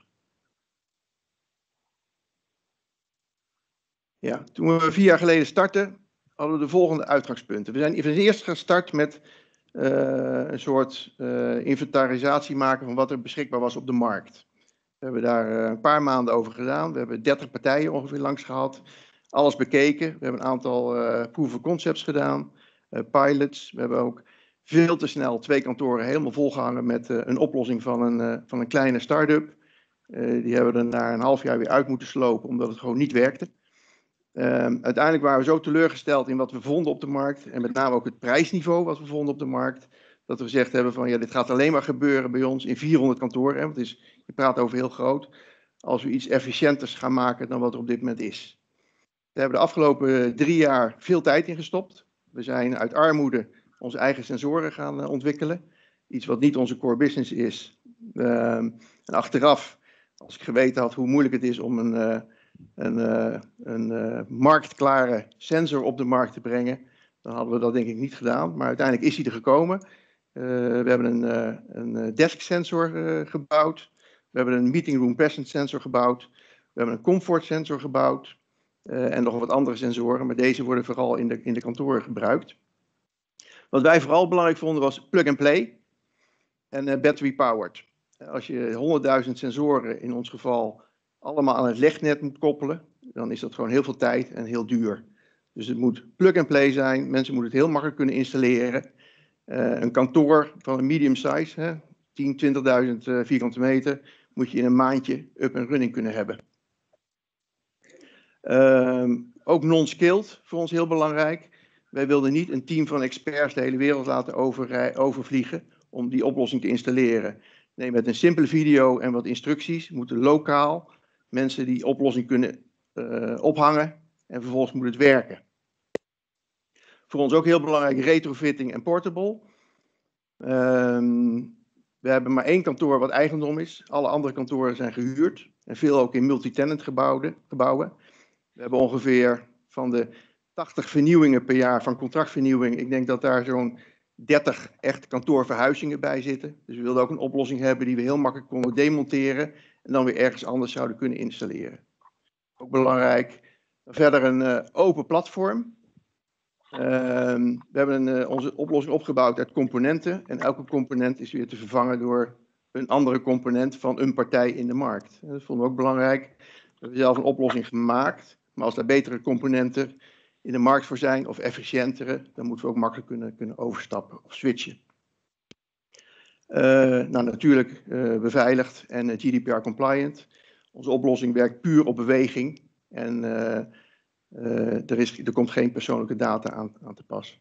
Ja, toen we vier jaar geleden startten, hadden we de volgende uitgangspunten. We zijn eerst gestart met uh, een soort uh, inventarisatie maken van wat er beschikbaar was op de markt. We hebben daar uh, een paar maanden over gedaan. We hebben dertig partijen ongeveer langs gehad. Alles bekeken. We hebben een aantal uh, proof of concepts gedaan. Uh, pilots. We hebben ook veel te snel twee kantoren helemaal volgehangen met uh, een oplossing van een, uh, van een kleine start-up. Uh, die hebben we er na een half jaar weer uit moeten slopen omdat het gewoon niet werkte. Uh, uiteindelijk waren we zo teleurgesteld in wat we vonden op de markt en met name ook het prijsniveau wat we vonden op de markt, dat we gezegd hebben van ja, dit gaat alleen maar gebeuren bij ons in vierhonderd kantoren, hè, want het is, je praat over heel groot, als we iets efficiënters gaan maken dan wat er op dit moment is. We hebben de afgelopen drie jaar veel tijd in gestopt. We zijn uit armoede onze eigen sensoren gaan uh, ontwikkelen, iets wat niet onze core business is. Uh, en achteraf, als ik geweten had hoe moeilijk het is om een uh, een, uh, een uh, marktklare sensor op de markt te brengen, dan hadden we dat denk ik niet gedaan. Maar uiteindelijk is hij er gekomen. Uh, we hebben een, uh, een desk sensor uh, gebouwd. We hebben een meeting room presence sensor gebouwd. We hebben een comfort sensor gebouwd. Uh, en nog wat andere sensoren, maar deze worden vooral in de, in de kantoren gebruikt. Wat wij vooral belangrijk vonden was plug and play en uh, battery powered. Als je honderdduizend sensoren in ons geval allemaal aan het legnet moet koppelen, dan is dat gewoon heel veel tijd en heel duur. Dus het moet plug-and-play zijn, mensen moeten het heel makkelijk kunnen installeren. Uh, een kantoor van een medium size, hè, tien, twintigduizend uh, vierkante meter, moet je in een maandje up en running kunnen hebben. Uh, ook non-skilled, voor ons heel belangrijk. Wij wilden niet een team van experts de hele wereld laten over, overvliegen om die oplossing te installeren. Nee, met een simpele video en wat instructies moeten lokaal mensen die oplossing kunnen uh, ophangen en vervolgens moet het werken. Voor ons ook heel belangrijk retrofitting en portable. Um, we hebben maar één kantoor wat eigendom is. Alle andere kantoren zijn gehuurd en veel ook in multi-tenant gebouwen. We hebben ongeveer van de tachtig vernieuwingen per jaar van contractvernieuwing. Ik denk dat daar zo'n dertig echt kantoorverhuizingen bij zitten. Dus we wilden ook een oplossing hebben die we heel makkelijk konden demonteren en dan weer ergens anders zouden kunnen installeren. Ook belangrijk. Verder een uh, open platform. Uh, we hebben een, uh, onze oplossing opgebouwd uit componenten. En elke component is weer te vervangen door een andere component van een partij in de markt. En dat vonden we ook belangrijk. We hebben zelf een oplossing gemaakt. Maar als daar betere componenten in de markt voor zijn of efficiëntere, dan moeten we ook makkelijk kunnen, kunnen overstappen of switchen. Uh, nou, natuurlijk uh, beveiligd en uh, G D P R compliant. Onze oplossing werkt puur op beweging en uh, uh, er, is, er komt geen persoonlijke data aan, aan te pas.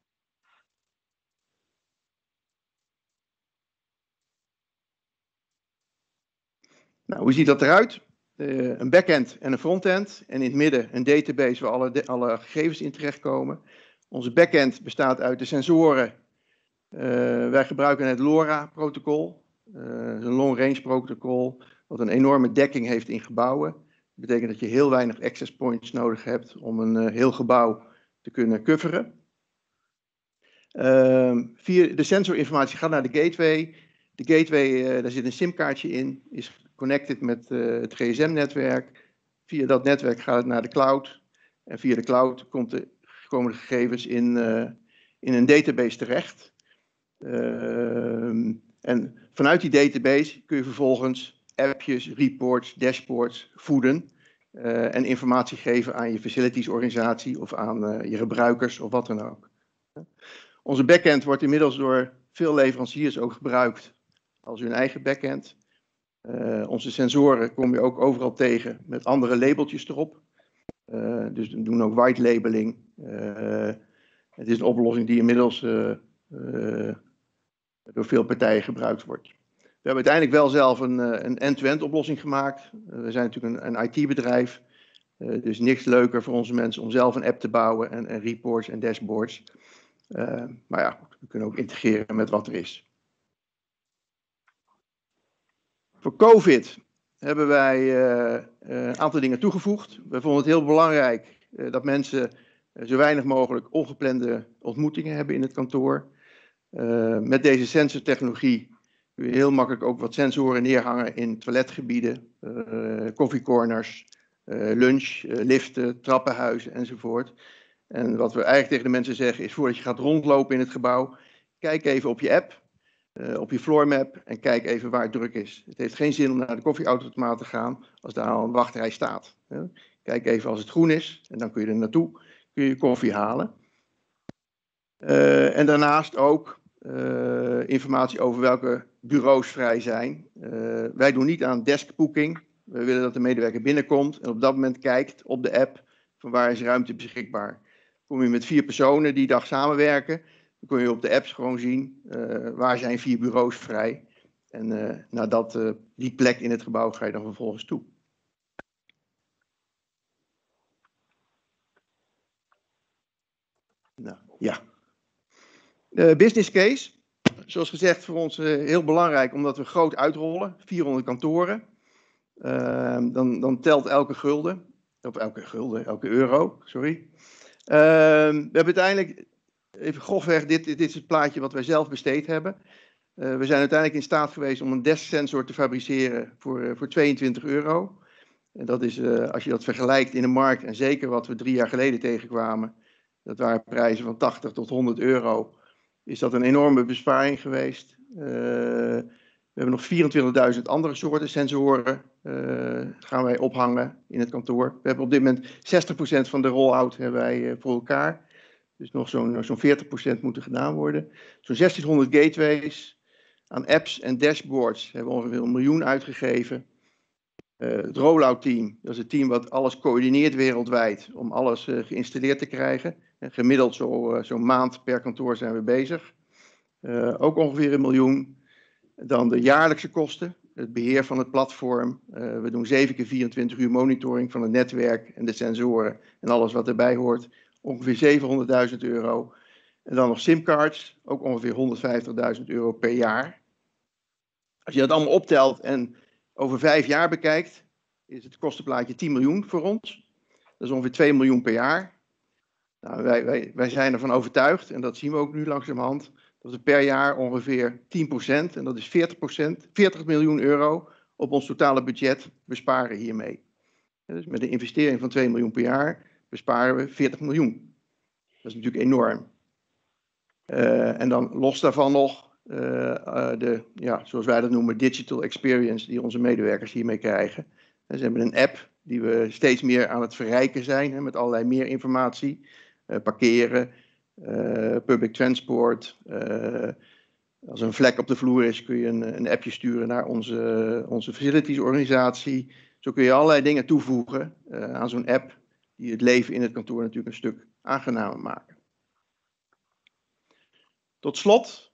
Nou, hoe ziet dat eruit? Uh, een backend en een frontend en in het midden een database waar alle, alle gegevens in terechtkomen. Onze backend bestaat uit de sensoren. Uh, wij gebruiken het LoRa-protocol, uh, een long-range protocol, wat een enorme dekking heeft in gebouwen. Dat betekent dat je heel weinig access points nodig hebt om een uh, heel gebouw te kunnen coveren. Uh, via de sensorinformatie gaat naar de gateway. De gateway, uh, daar zit een simkaartje in, is connected met uh, het G S M-netwerk. Via dat netwerk gaat het naar de cloud. En via de cloud komt de, komen de gegevens in, uh, in een database terecht. Uh, en vanuit die database kun je vervolgens appjes, reports, dashboards voeden. Uh, en informatie geven aan je facilities organisatie of aan uh, je gebruikers of wat dan ook. Onze backend wordt inmiddels door veel leveranciers ook gebruikt als hun eigen backend. Uh, onze sensoren kom je ook overal tegen met andere labeltjes erop. Uh, dus we doen ook white labeling. Uh, het is een oplossing die inmiddels uh, uh, door veel partijen gebruikt wordt. We hebben uiteindelijk wel zelf een, een end-to-end oplossing gemaakt. Uh, we zijn natuurlijk een, een I T-bedrijf. Uh, dus niks leuker voor onze mensen om zelf een app te bouwen en, en reports en dashboards. Uh, maar ja, we kunnen ook integreren met wat er is. Voor COVID hebben wij uh, een aantal dingen toegevoegd. We vonden het heel belangrijk uh, dat mensen uh, zo weinig mogelijk ongeplande ontmoetingen hebben in het kantoor. Uh, met deze sensortechnologie kun je heel makkelijk ook wat sensoren neerhangen in toiletgebieden, uh, koffiecorners, uh, lunch, uh, liften, trappenhuizen enzovoort. En wat we eigenlijk tegen de mensen zeggen is, voordat je gaat rondlopen in het gebouw, kijk even op je app, uh, op je floormap en kijk even waar het druk is. Het heeft geen zin om naar de koffieautomaat te gaan als daar al een wachtrij staat. Uh, kijk even als het groen is en dan kun je er naartoe, kun je koffie halen. Uh, en daarnaast ook uh, informatie over welke bureaus vrij zijn. Uh, wij doen niet aan deskbooking. We willen dat de medewerker binnenkomt en op dat moment kijkt op de app van waar is ruimte beschikbaar. Kom je met vier personen die dag samenwerken, dan kun je op de apps gewoon zien uh, waar zijn vier bureaus vrij. En uh, naar dat, uh, die plek in het gebouw ga je dan vervolgens toe. Nou, ja. Uh, business case. Zoals gezegd voor ons uh, heel belangrijk omdat we groot uitrollen. vierhonderd kantoren. Uh, dan, dan telt elke gulden. Of elke gulden, elke euro, sorry. Uh, we hebben uiteindelijk, even grofweg, dit, dit is het plaatje wat wij zelf besteed hebben. Uh, we zijn uiteindelijk in staat geweest om een desksensor te fabriceren voor, uh, voor tweeëntwintig euro. En dat is, uh, als je dat vergelijkt in de markt, en zeker wat we drie jaar geleden tegenkwamen, dat waren prijzen van tachtig tot honderd euro, is dat een enorme besparing geweest. Uh, we hebben nog vierentwintigduizend andere soorten sensoren uh, gaan wij ophangen in het kantoor. We hebben op dit moment zestig procent van de roll-out hebben wij uh, voor elkaar. Dus nog zo'n zo'n veertig procent moet er gedaan worden. Zo'n zestienhonderd gateways aan apps en dashboards hebben we ongeveer een miljoen uitgegeven. Uh, het rollout team, dat is het team wat alles coördineert wereldwijd om alles uh, geïnstalleerd te krijgen. En gemiddeld zo'n uh, zo maand per kantoor zijn we bezig. Uh, ook ongeveer een miljoen. Dan de jaarlijkse kosten, het beheer van het platform. Uh, we doen zeven keer vierentwintig uur monitoring van het netwerk en de sensoren en alles wat erbij hoort. Ongeveer zevenhonderdduizend euro. En dan nog simcards, ook ongeveer honderdvijftigduizend euro per jaar. Als je dat allemaal optelt en over vijf jaar bekijkt, is het kostenplaatje tien miljoen voor ons. Dat is ongeveer twee miljoen per jaar. Nou, wij, wij, wij zijn ervan overtuigd, en dat zien we ook nu langzamerhand, dat we per jaar ongeveer tien procent, en dat is veertig procent, veertig miljoen euro op ons totale budget besparen hiermee. Dus met een investering van twee miljoen per jaar besparen we veertig miljoen. Dat is natuurlijk enorm. Uh, en dan los daarvan nog uh, uh, de, ja, zoals wij dat noemen, digital experience die onze medewerkers hiermee krijgen. En ze hebben een app die we steeds meer aan het verrijken zijn, hè, met allerlei meer informatie. Uh, parkeren, uh, public transport. Uh, als er een vlek op de vloer is, kun je een, een appje sturen naar onze, onze facilities organisatie. Zo kun je allerlei dingen toevoegen uh, aan zo'n app, die het leven in het kantoor natuurlijk een stuk aangenamer maken. Tot slot,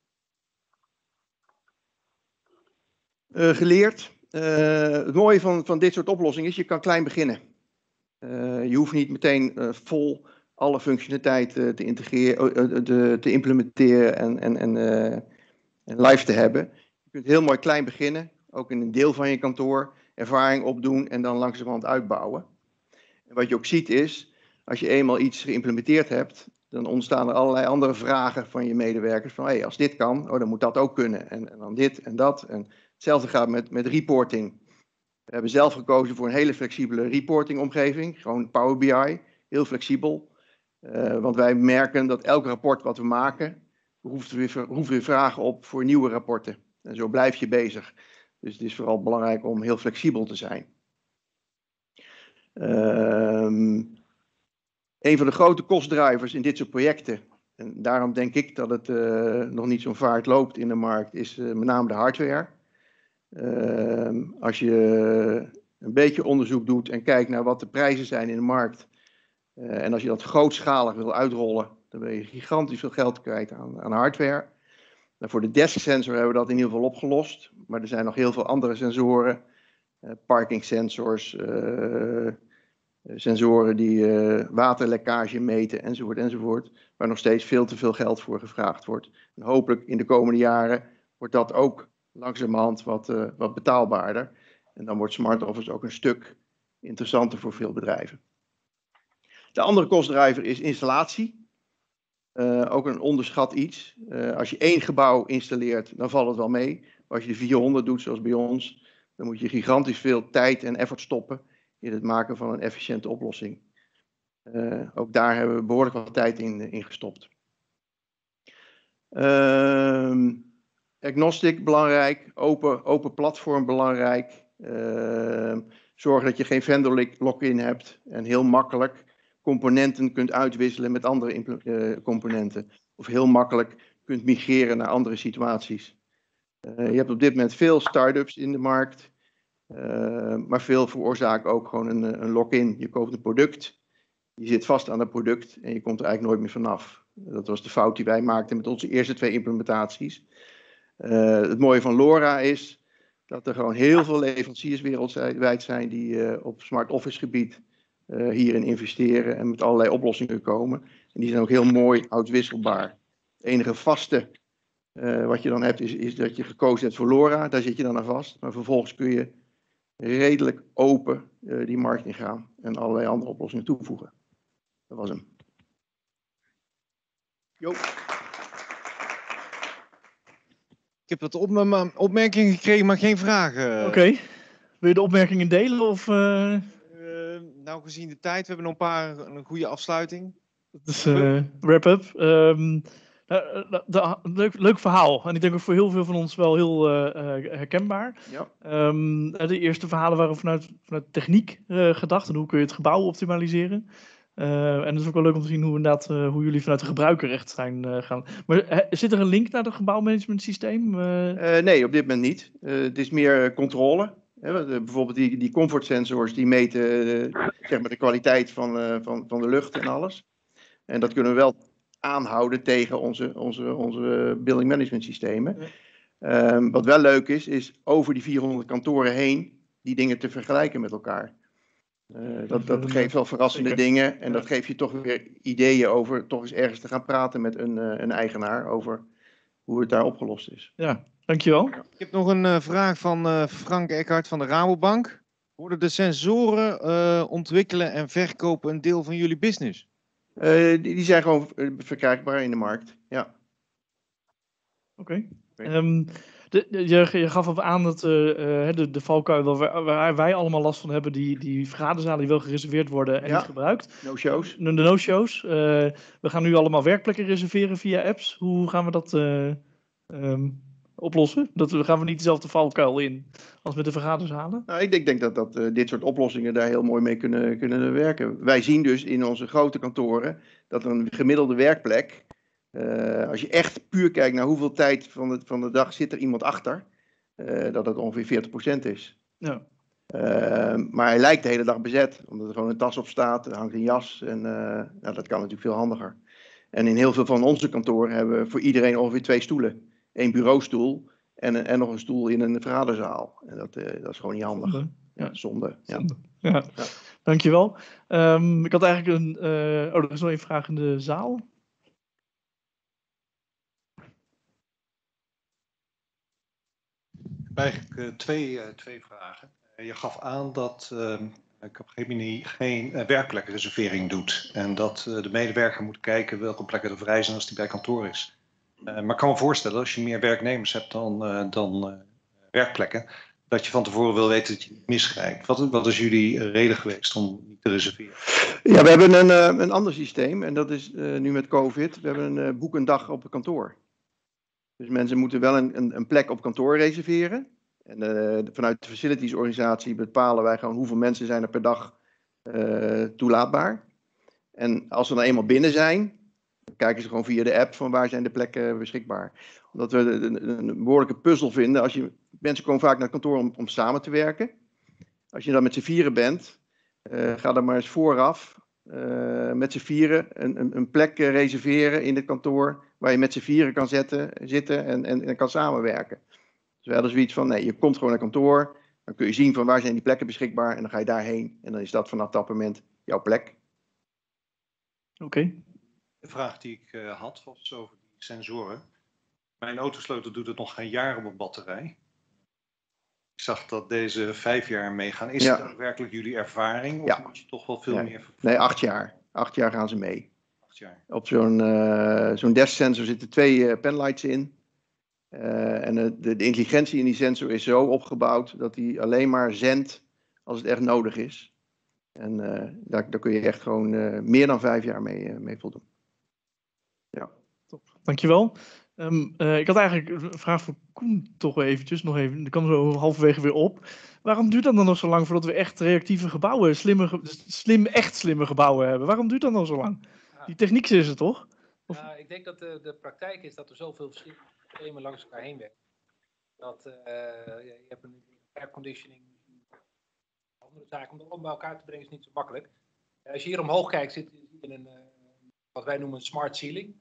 uh, geleerd. Uh, het mooie van, van dit soort oplossingen is, je kan klein beginnen. Uh, je hoeft niet meteen uh, vol alle functionaliteit uh, te integreren, uh, te, te implementeren en, en, en, uh, en live te hebben. Je kunt heel mooi klein beginnen, ook in een deel van je kantoor, ervaring opdoen en dan langzamerhand uitbouwen. En wat je ook ziet is, als je eenmaal iets geïmplementeerd hebt, dan ontstaan er allerlei andere vragen van je medewerkers. Van, hey, als dit kan, oh, dan moet dat ook kunnen. En, en dan dit en dat. En hetzelfde gaat met, met reporting. We hebben zelf gekozen voor een hele flexibele reportingomgeving. Gewoon Power B I, heel flexibel. Uh, want wij merken dat elk rapport wat we maken, roept weer, roept weer vragen op voor nieuwe rapporten. En zo blijf je bezig. Dus het is vooral belangrijk om heel flexibel te zijn. Um, een van de grote kostdrijvers in dit soort projecten, en daarom denk ik dat het uh, nog niet zo'n vaart loopt in de markt, is uh, met name de hardware. Uh, als je een beetje onderzoek doet en kijkt naar wat de prijzen zijn in de markt, uh, en als je dat grootschalig wil uitrollen, dan ben je gigantisch veel geld kwijt aan, aan hardware. Nou, voor de desk sensor hebben we dat in ieder geval opgelost, maar er zijn nog heel veel andere sensoren, uh, parking sensors, uh, sensoren die uh, waterlekkage meten enzovoort enzovoort, waar nog steeds veel te veel geld voor gevraagd wordt. En hopelijk in de komende jaren wordt dat ook langzamerhand wat, uh, wat betaalbaarder. En dan wordt Smart Office ook een stuk interessanter voor veel bedrijven. De andere kostdrijver is installatie. Uh, ook een onderschat iets. Uh, als je één gebouw installeert, dan valt het wel mee. Maar als je de vierhonderd doet, zoals bij ons, dan moet je gigantisch veel tijd en effort stoppen in het maken van een efficiënte oplossing. Uh, ook daar hebben we behoorlijk wat tijd in, in gestopt. Uh, agnostic belangrijk, open, open platform belangrijk. Uh, zorg dat je geen vendor lock-in hebt en heel makkelijk componenten kunt uitwisselen met andere uh, componenten. Of heel makkelijk kunt migreren naar andere situaties. Uh, je hebt op dit moment veel start-ups in de markt. Uh, maar veel veroorzaken ook gewoon een, een lock-in. Je koopt een product, je zit vast aan dat product en je komt er eigenlijk nooit meer vanaf. Dat was de fout die wij maakten met onze eerste twee implementaties. Uh, het mooie van LoRa is dat er gewoon heel veel leveranciers wereldwijd zijn die uh, op Smart Office gebied uh, hierin investeren en met allerlei oplossingen komen. En die zijn ook heel mooi uitwisselbaar. Het enige vaste uh, wat je dan hebt is, is dat je gekozen hebt voor LoRa, daar zit je dan aan vast. Maar vervolgens kun je redelijk open uh, die markt ingaan en allerlei andere oplossingen toevoegen. Dat was hem. Jo. Ik heb wat op opmerkingen gekregen, maar geen vragen. Oké. Okay. Wil je de opmerkingen delen? Of, uh... Uh, nou, gezien de tijd, we hebben nog een paar, een goede afsluiting. Dat is uh, wrap-up. Um, uh, uh, leuk, leuk verhaal. En ik denk ook voor heel veel van ons wel heel uh, uh, herkenbaar. Ja. Um, de eerste verhalen waren vanuit, vanuit techniek uh, gedacht. En hoe kun je het gebouw optimaliseren. Uh, en het is ook wel leuk om te zien hoe, inderdaad, uh, hoe jullie vanuit de gebruiker recht zijn uh, gaan. Maar uh, zit er een link naar het gebouwmanagement systeem? Uh... Uh, nee, op dit moment niet. Uh, het is meer controle. Hè, bijvoorbeeld die, die comfort sensors die meten uh, zeg maar de kwaliteit van, uh, van, van de lucht en alles. En dat kunnen we wel aanhouden tegen onze, onze, onze building management systemen. Ja. Um, wat wel leuk is, is over die vierhonderd kantoren heen die dingen te vergelijken met elkaar. Uh, dat, dat geeft wel verrassende Zeker. dingen en ja. dat geeft je toch weer ideeën over toch eens ergens te gaan praten met een, uh, een eigenaar over hoe het daar opgelost is. Ja, dankjewel. Ik heb nog een uh, vraag van uh, Frank Eckhart van de Rabobank. Worden de sensoren uh, ontwikkelen en verkopen een deel van jullie business? Uh, die, die zijn gewoon verkrijgbaar in de markt, ja. Oké. Okay. Um, De, de, je, je gaf op aan dat uh, de, de valkuil waar, waar wij allemaal last van hebben, die, die vergaderzalen die wel gereserveerd worden en ja. niet gebruikt. No-shows. De, de no-shows. Uh, we gaan nu allemaal werkplekken reserveren via apps. Hoe gaan we dat uh, um, oplossen? Dat we, gaan we niet dezelfde valkuil in als met de vergaderzalen? Nou, ik denk, denk dat, dat uh, dit soort oplossingen daar heel mooi mee kunnen, kunnen werken. Wij zien dus in onze grote kantoren dat een gemiddelde werkplek, uh, als je echt puur kijkt naar hoeveel tijd van de, van de dag zit er iemand achter, uh, dat het ongeveer veertig procent is. Ja. Uh, maar hij lijkt de hele dag bezet, omdat er gewoon een tas op staat, er hangt een jas en uh, nou, dat kan natuurlijk veel handiger. En in heel veel van onze kantoren hebben we voor iedereen ongeveer twee stoelen. Eén bureaustoel en, en nog een stoel in een vergaderzaal. En dat, uh, dat is gewoon niet handig. Zonde. Ja, zonde. Ja. Zonde. Ja. Ja. Dankjewel. Um, ik had eigenlijk een... Uh, oh, er is nog een vraag in de zaal. Eigenlijk uh, twee, uh, twee vragen. Uh, je gaf aan dat uh, Capgemini geen uh, werkplekreservering doet. En dat uh, de medewerker moet kijken welke plekken er vrij zijn als die bij kantoor is. Uh, maar ik kan me voorstellen, als je meer werknemers hebt dan, uh, dan uh, werkplekken, dat je van tevoren wil weten dat je niet misgrijpt. Wat, wat is jullie reden geweest om niet te reserveren? Ja, we hebben een, uh, een ander systeem en dat is uh, nu met COVID. We hebben een uh, boek een dag op het kantoor. Dus mensen moeten wel een, een, een plek op kantoor reserveren. En uh, vanuit de facilitiesorganisatie bepalen wij gewoon hoeveel mensen zijn er per dag uh, toelaatbaar. En als we dan eenmaal binnen zijn, dan kijken ze gewoon via de app van waar zijn de plekken beschikbaar. Omdat we een, een behoorlijke puzzel vinden. Als je, mensen komen vaak naar het kantoor om, om samen te werken. Als je dan met z'n vieren bent, uh, ga dan maar eens vooraf uh, met z'n vieren een, een, een plek uh, reserveren in het kantoor waar je met z'n vieren kan zetten, zitten en, en, en kan samenwerken. Dus we hadden zoiets van, nee, je komt gewoon naar kantoor, dan kun je zien van waar zijn die plekken beschikbaar en dan ga je daarheen en dan is dat vanaf dat moment jouw plek. Oké. Okay. De vraag die ik uh, had was over die sensoren. Mijn autosleutel doet het nog geen jaar op een batterij. Ik zag dat deze vijf jaar meegaan. Is ja. dat werkelijk jullie ervaring? Of ja. moet je toch wel veel nee. meer... Vervoeren? Nee, acht jaar. Acht jaar gaan ze mee. Acht jaar. Op zo'n uh, zo'n desksensor zitten twee uh, penlights in. Uh, en de, de, de intelligentie in die sensor is zo opgebouwd dat hij alleen maar zendt als het echt nodig is. En uh, daar, daar kun je echt gewoon uh, meer dan vijf jaar mee, uh, mee voldoen. Ja. Top. Dankjewel. Um, uh, ik had eigenlijk een vraag voor Koen toch wel eventjes, nog even, die kwam zo halverwege weer op. Waarom duurt dat dan nog zo lang voordat we echt reactieve gebouwen, slimme, slim, echt slimme gebouwen hebben? Waarom duurt dat dan zo lang? Die techniek is het toch? Of... Ja, ik denk dat de, de praktijk is dat er zoveel verschillende systemen langs elkaar heen werken. Dat uh, je hebt een airconditioning, andere zaken, om dat allemaal bij elkaar te brengen is niet zo makkelijk. Uh, als je hier omhoog kijkt, zit je in een, uh, wat wij noemen een smart ceiling.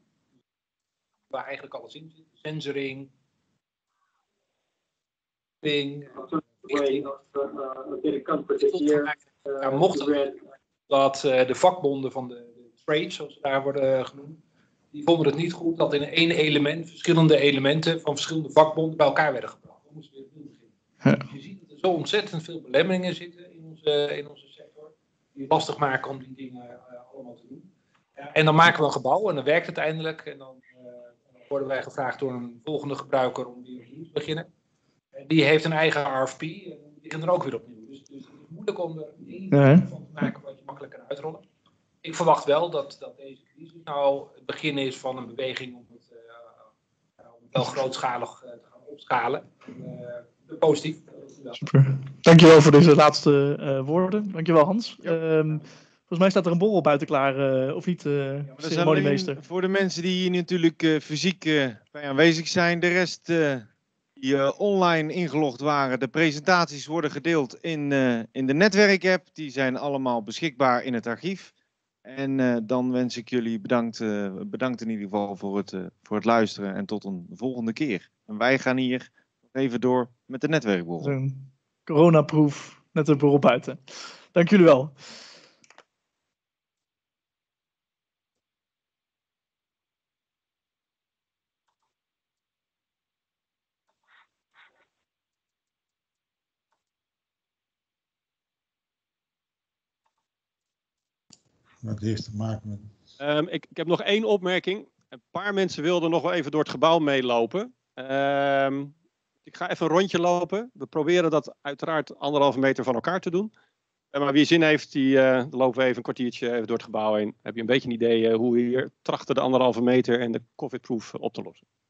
Waar eigenlijk alles in zit. Sensoring. Ding. Ja, mocht het dat uh, de vakbonden van de, de trades, zoals ze daar worden genoemd, die vonden het niet goed dat in één element verschillende elementen van verschillende vakbonden bij elkaar werden gebracht. Dan moesten we weer opnieuw beginnen. Ja. Dus je ziet dat er zo ontzettend veel belemmeringen zitten in onze, in onze sector, die het lastig maken om die dingen uh, allemaal te doen. Ja, en dan maken we een gebouw en dan werkt het eindelijk en dan uh, worden wij gevraagd door een volgende gebruiker om weer opnieuw te beginnen. En die heeft een eigen R F P en die beginnen er ook weer opnieuw. Dus, dus het is moeilijk om er één ja. van te maken wat je makkelijk kan uitrollen. Ik verwacht wel dat, dat deze crisis nou het begin is van een beweging om het, uh, om het wel grootschalig uh, te gaan opschalen. Uh, positief. Super. Dankjewel voor deze laatste uh, woorden. Dankjewel Hans. Ja. Um, volgens mij staat er een borrel buiten klaar, uh, of niet, uh, ja, ceremoniemeester? Voor de mensen die hier natuurlijk uh, fysiek uh, bij aanwezig zijn, de rest uh, die uh, online ingelogd waren, de presentaties worden gedeeld in, uh, in de netwerkapp. Die zijn allemaal beschikbaar in het archief. En uh, dan wens ik jullie bedankt, uh, bedankt in ieder geval voor het, uh, voor het luisteren en tot een volgende keer. En wij gaan hier even door met de netwerkborrel. Een coronaproof netwerkborrel buiten. Dank jullie wel. Wat heeft te maken met... Um, ik, ik heb nog één opmerking. Een paar mensen wilden nog wel even door het gebouw meelopen. Um, ik ga even een rondje lopen. We proberen dat uiteraard anderhalve meter van elkaar te doen. Uh, maar wie zin heeft, die uh, dan lopen we even een kwartiertje even door het gebouw heen. Heb je een beetje een idee uh, hoe we hier trachten de anderhalve meter en de COVID-proof op te lossen.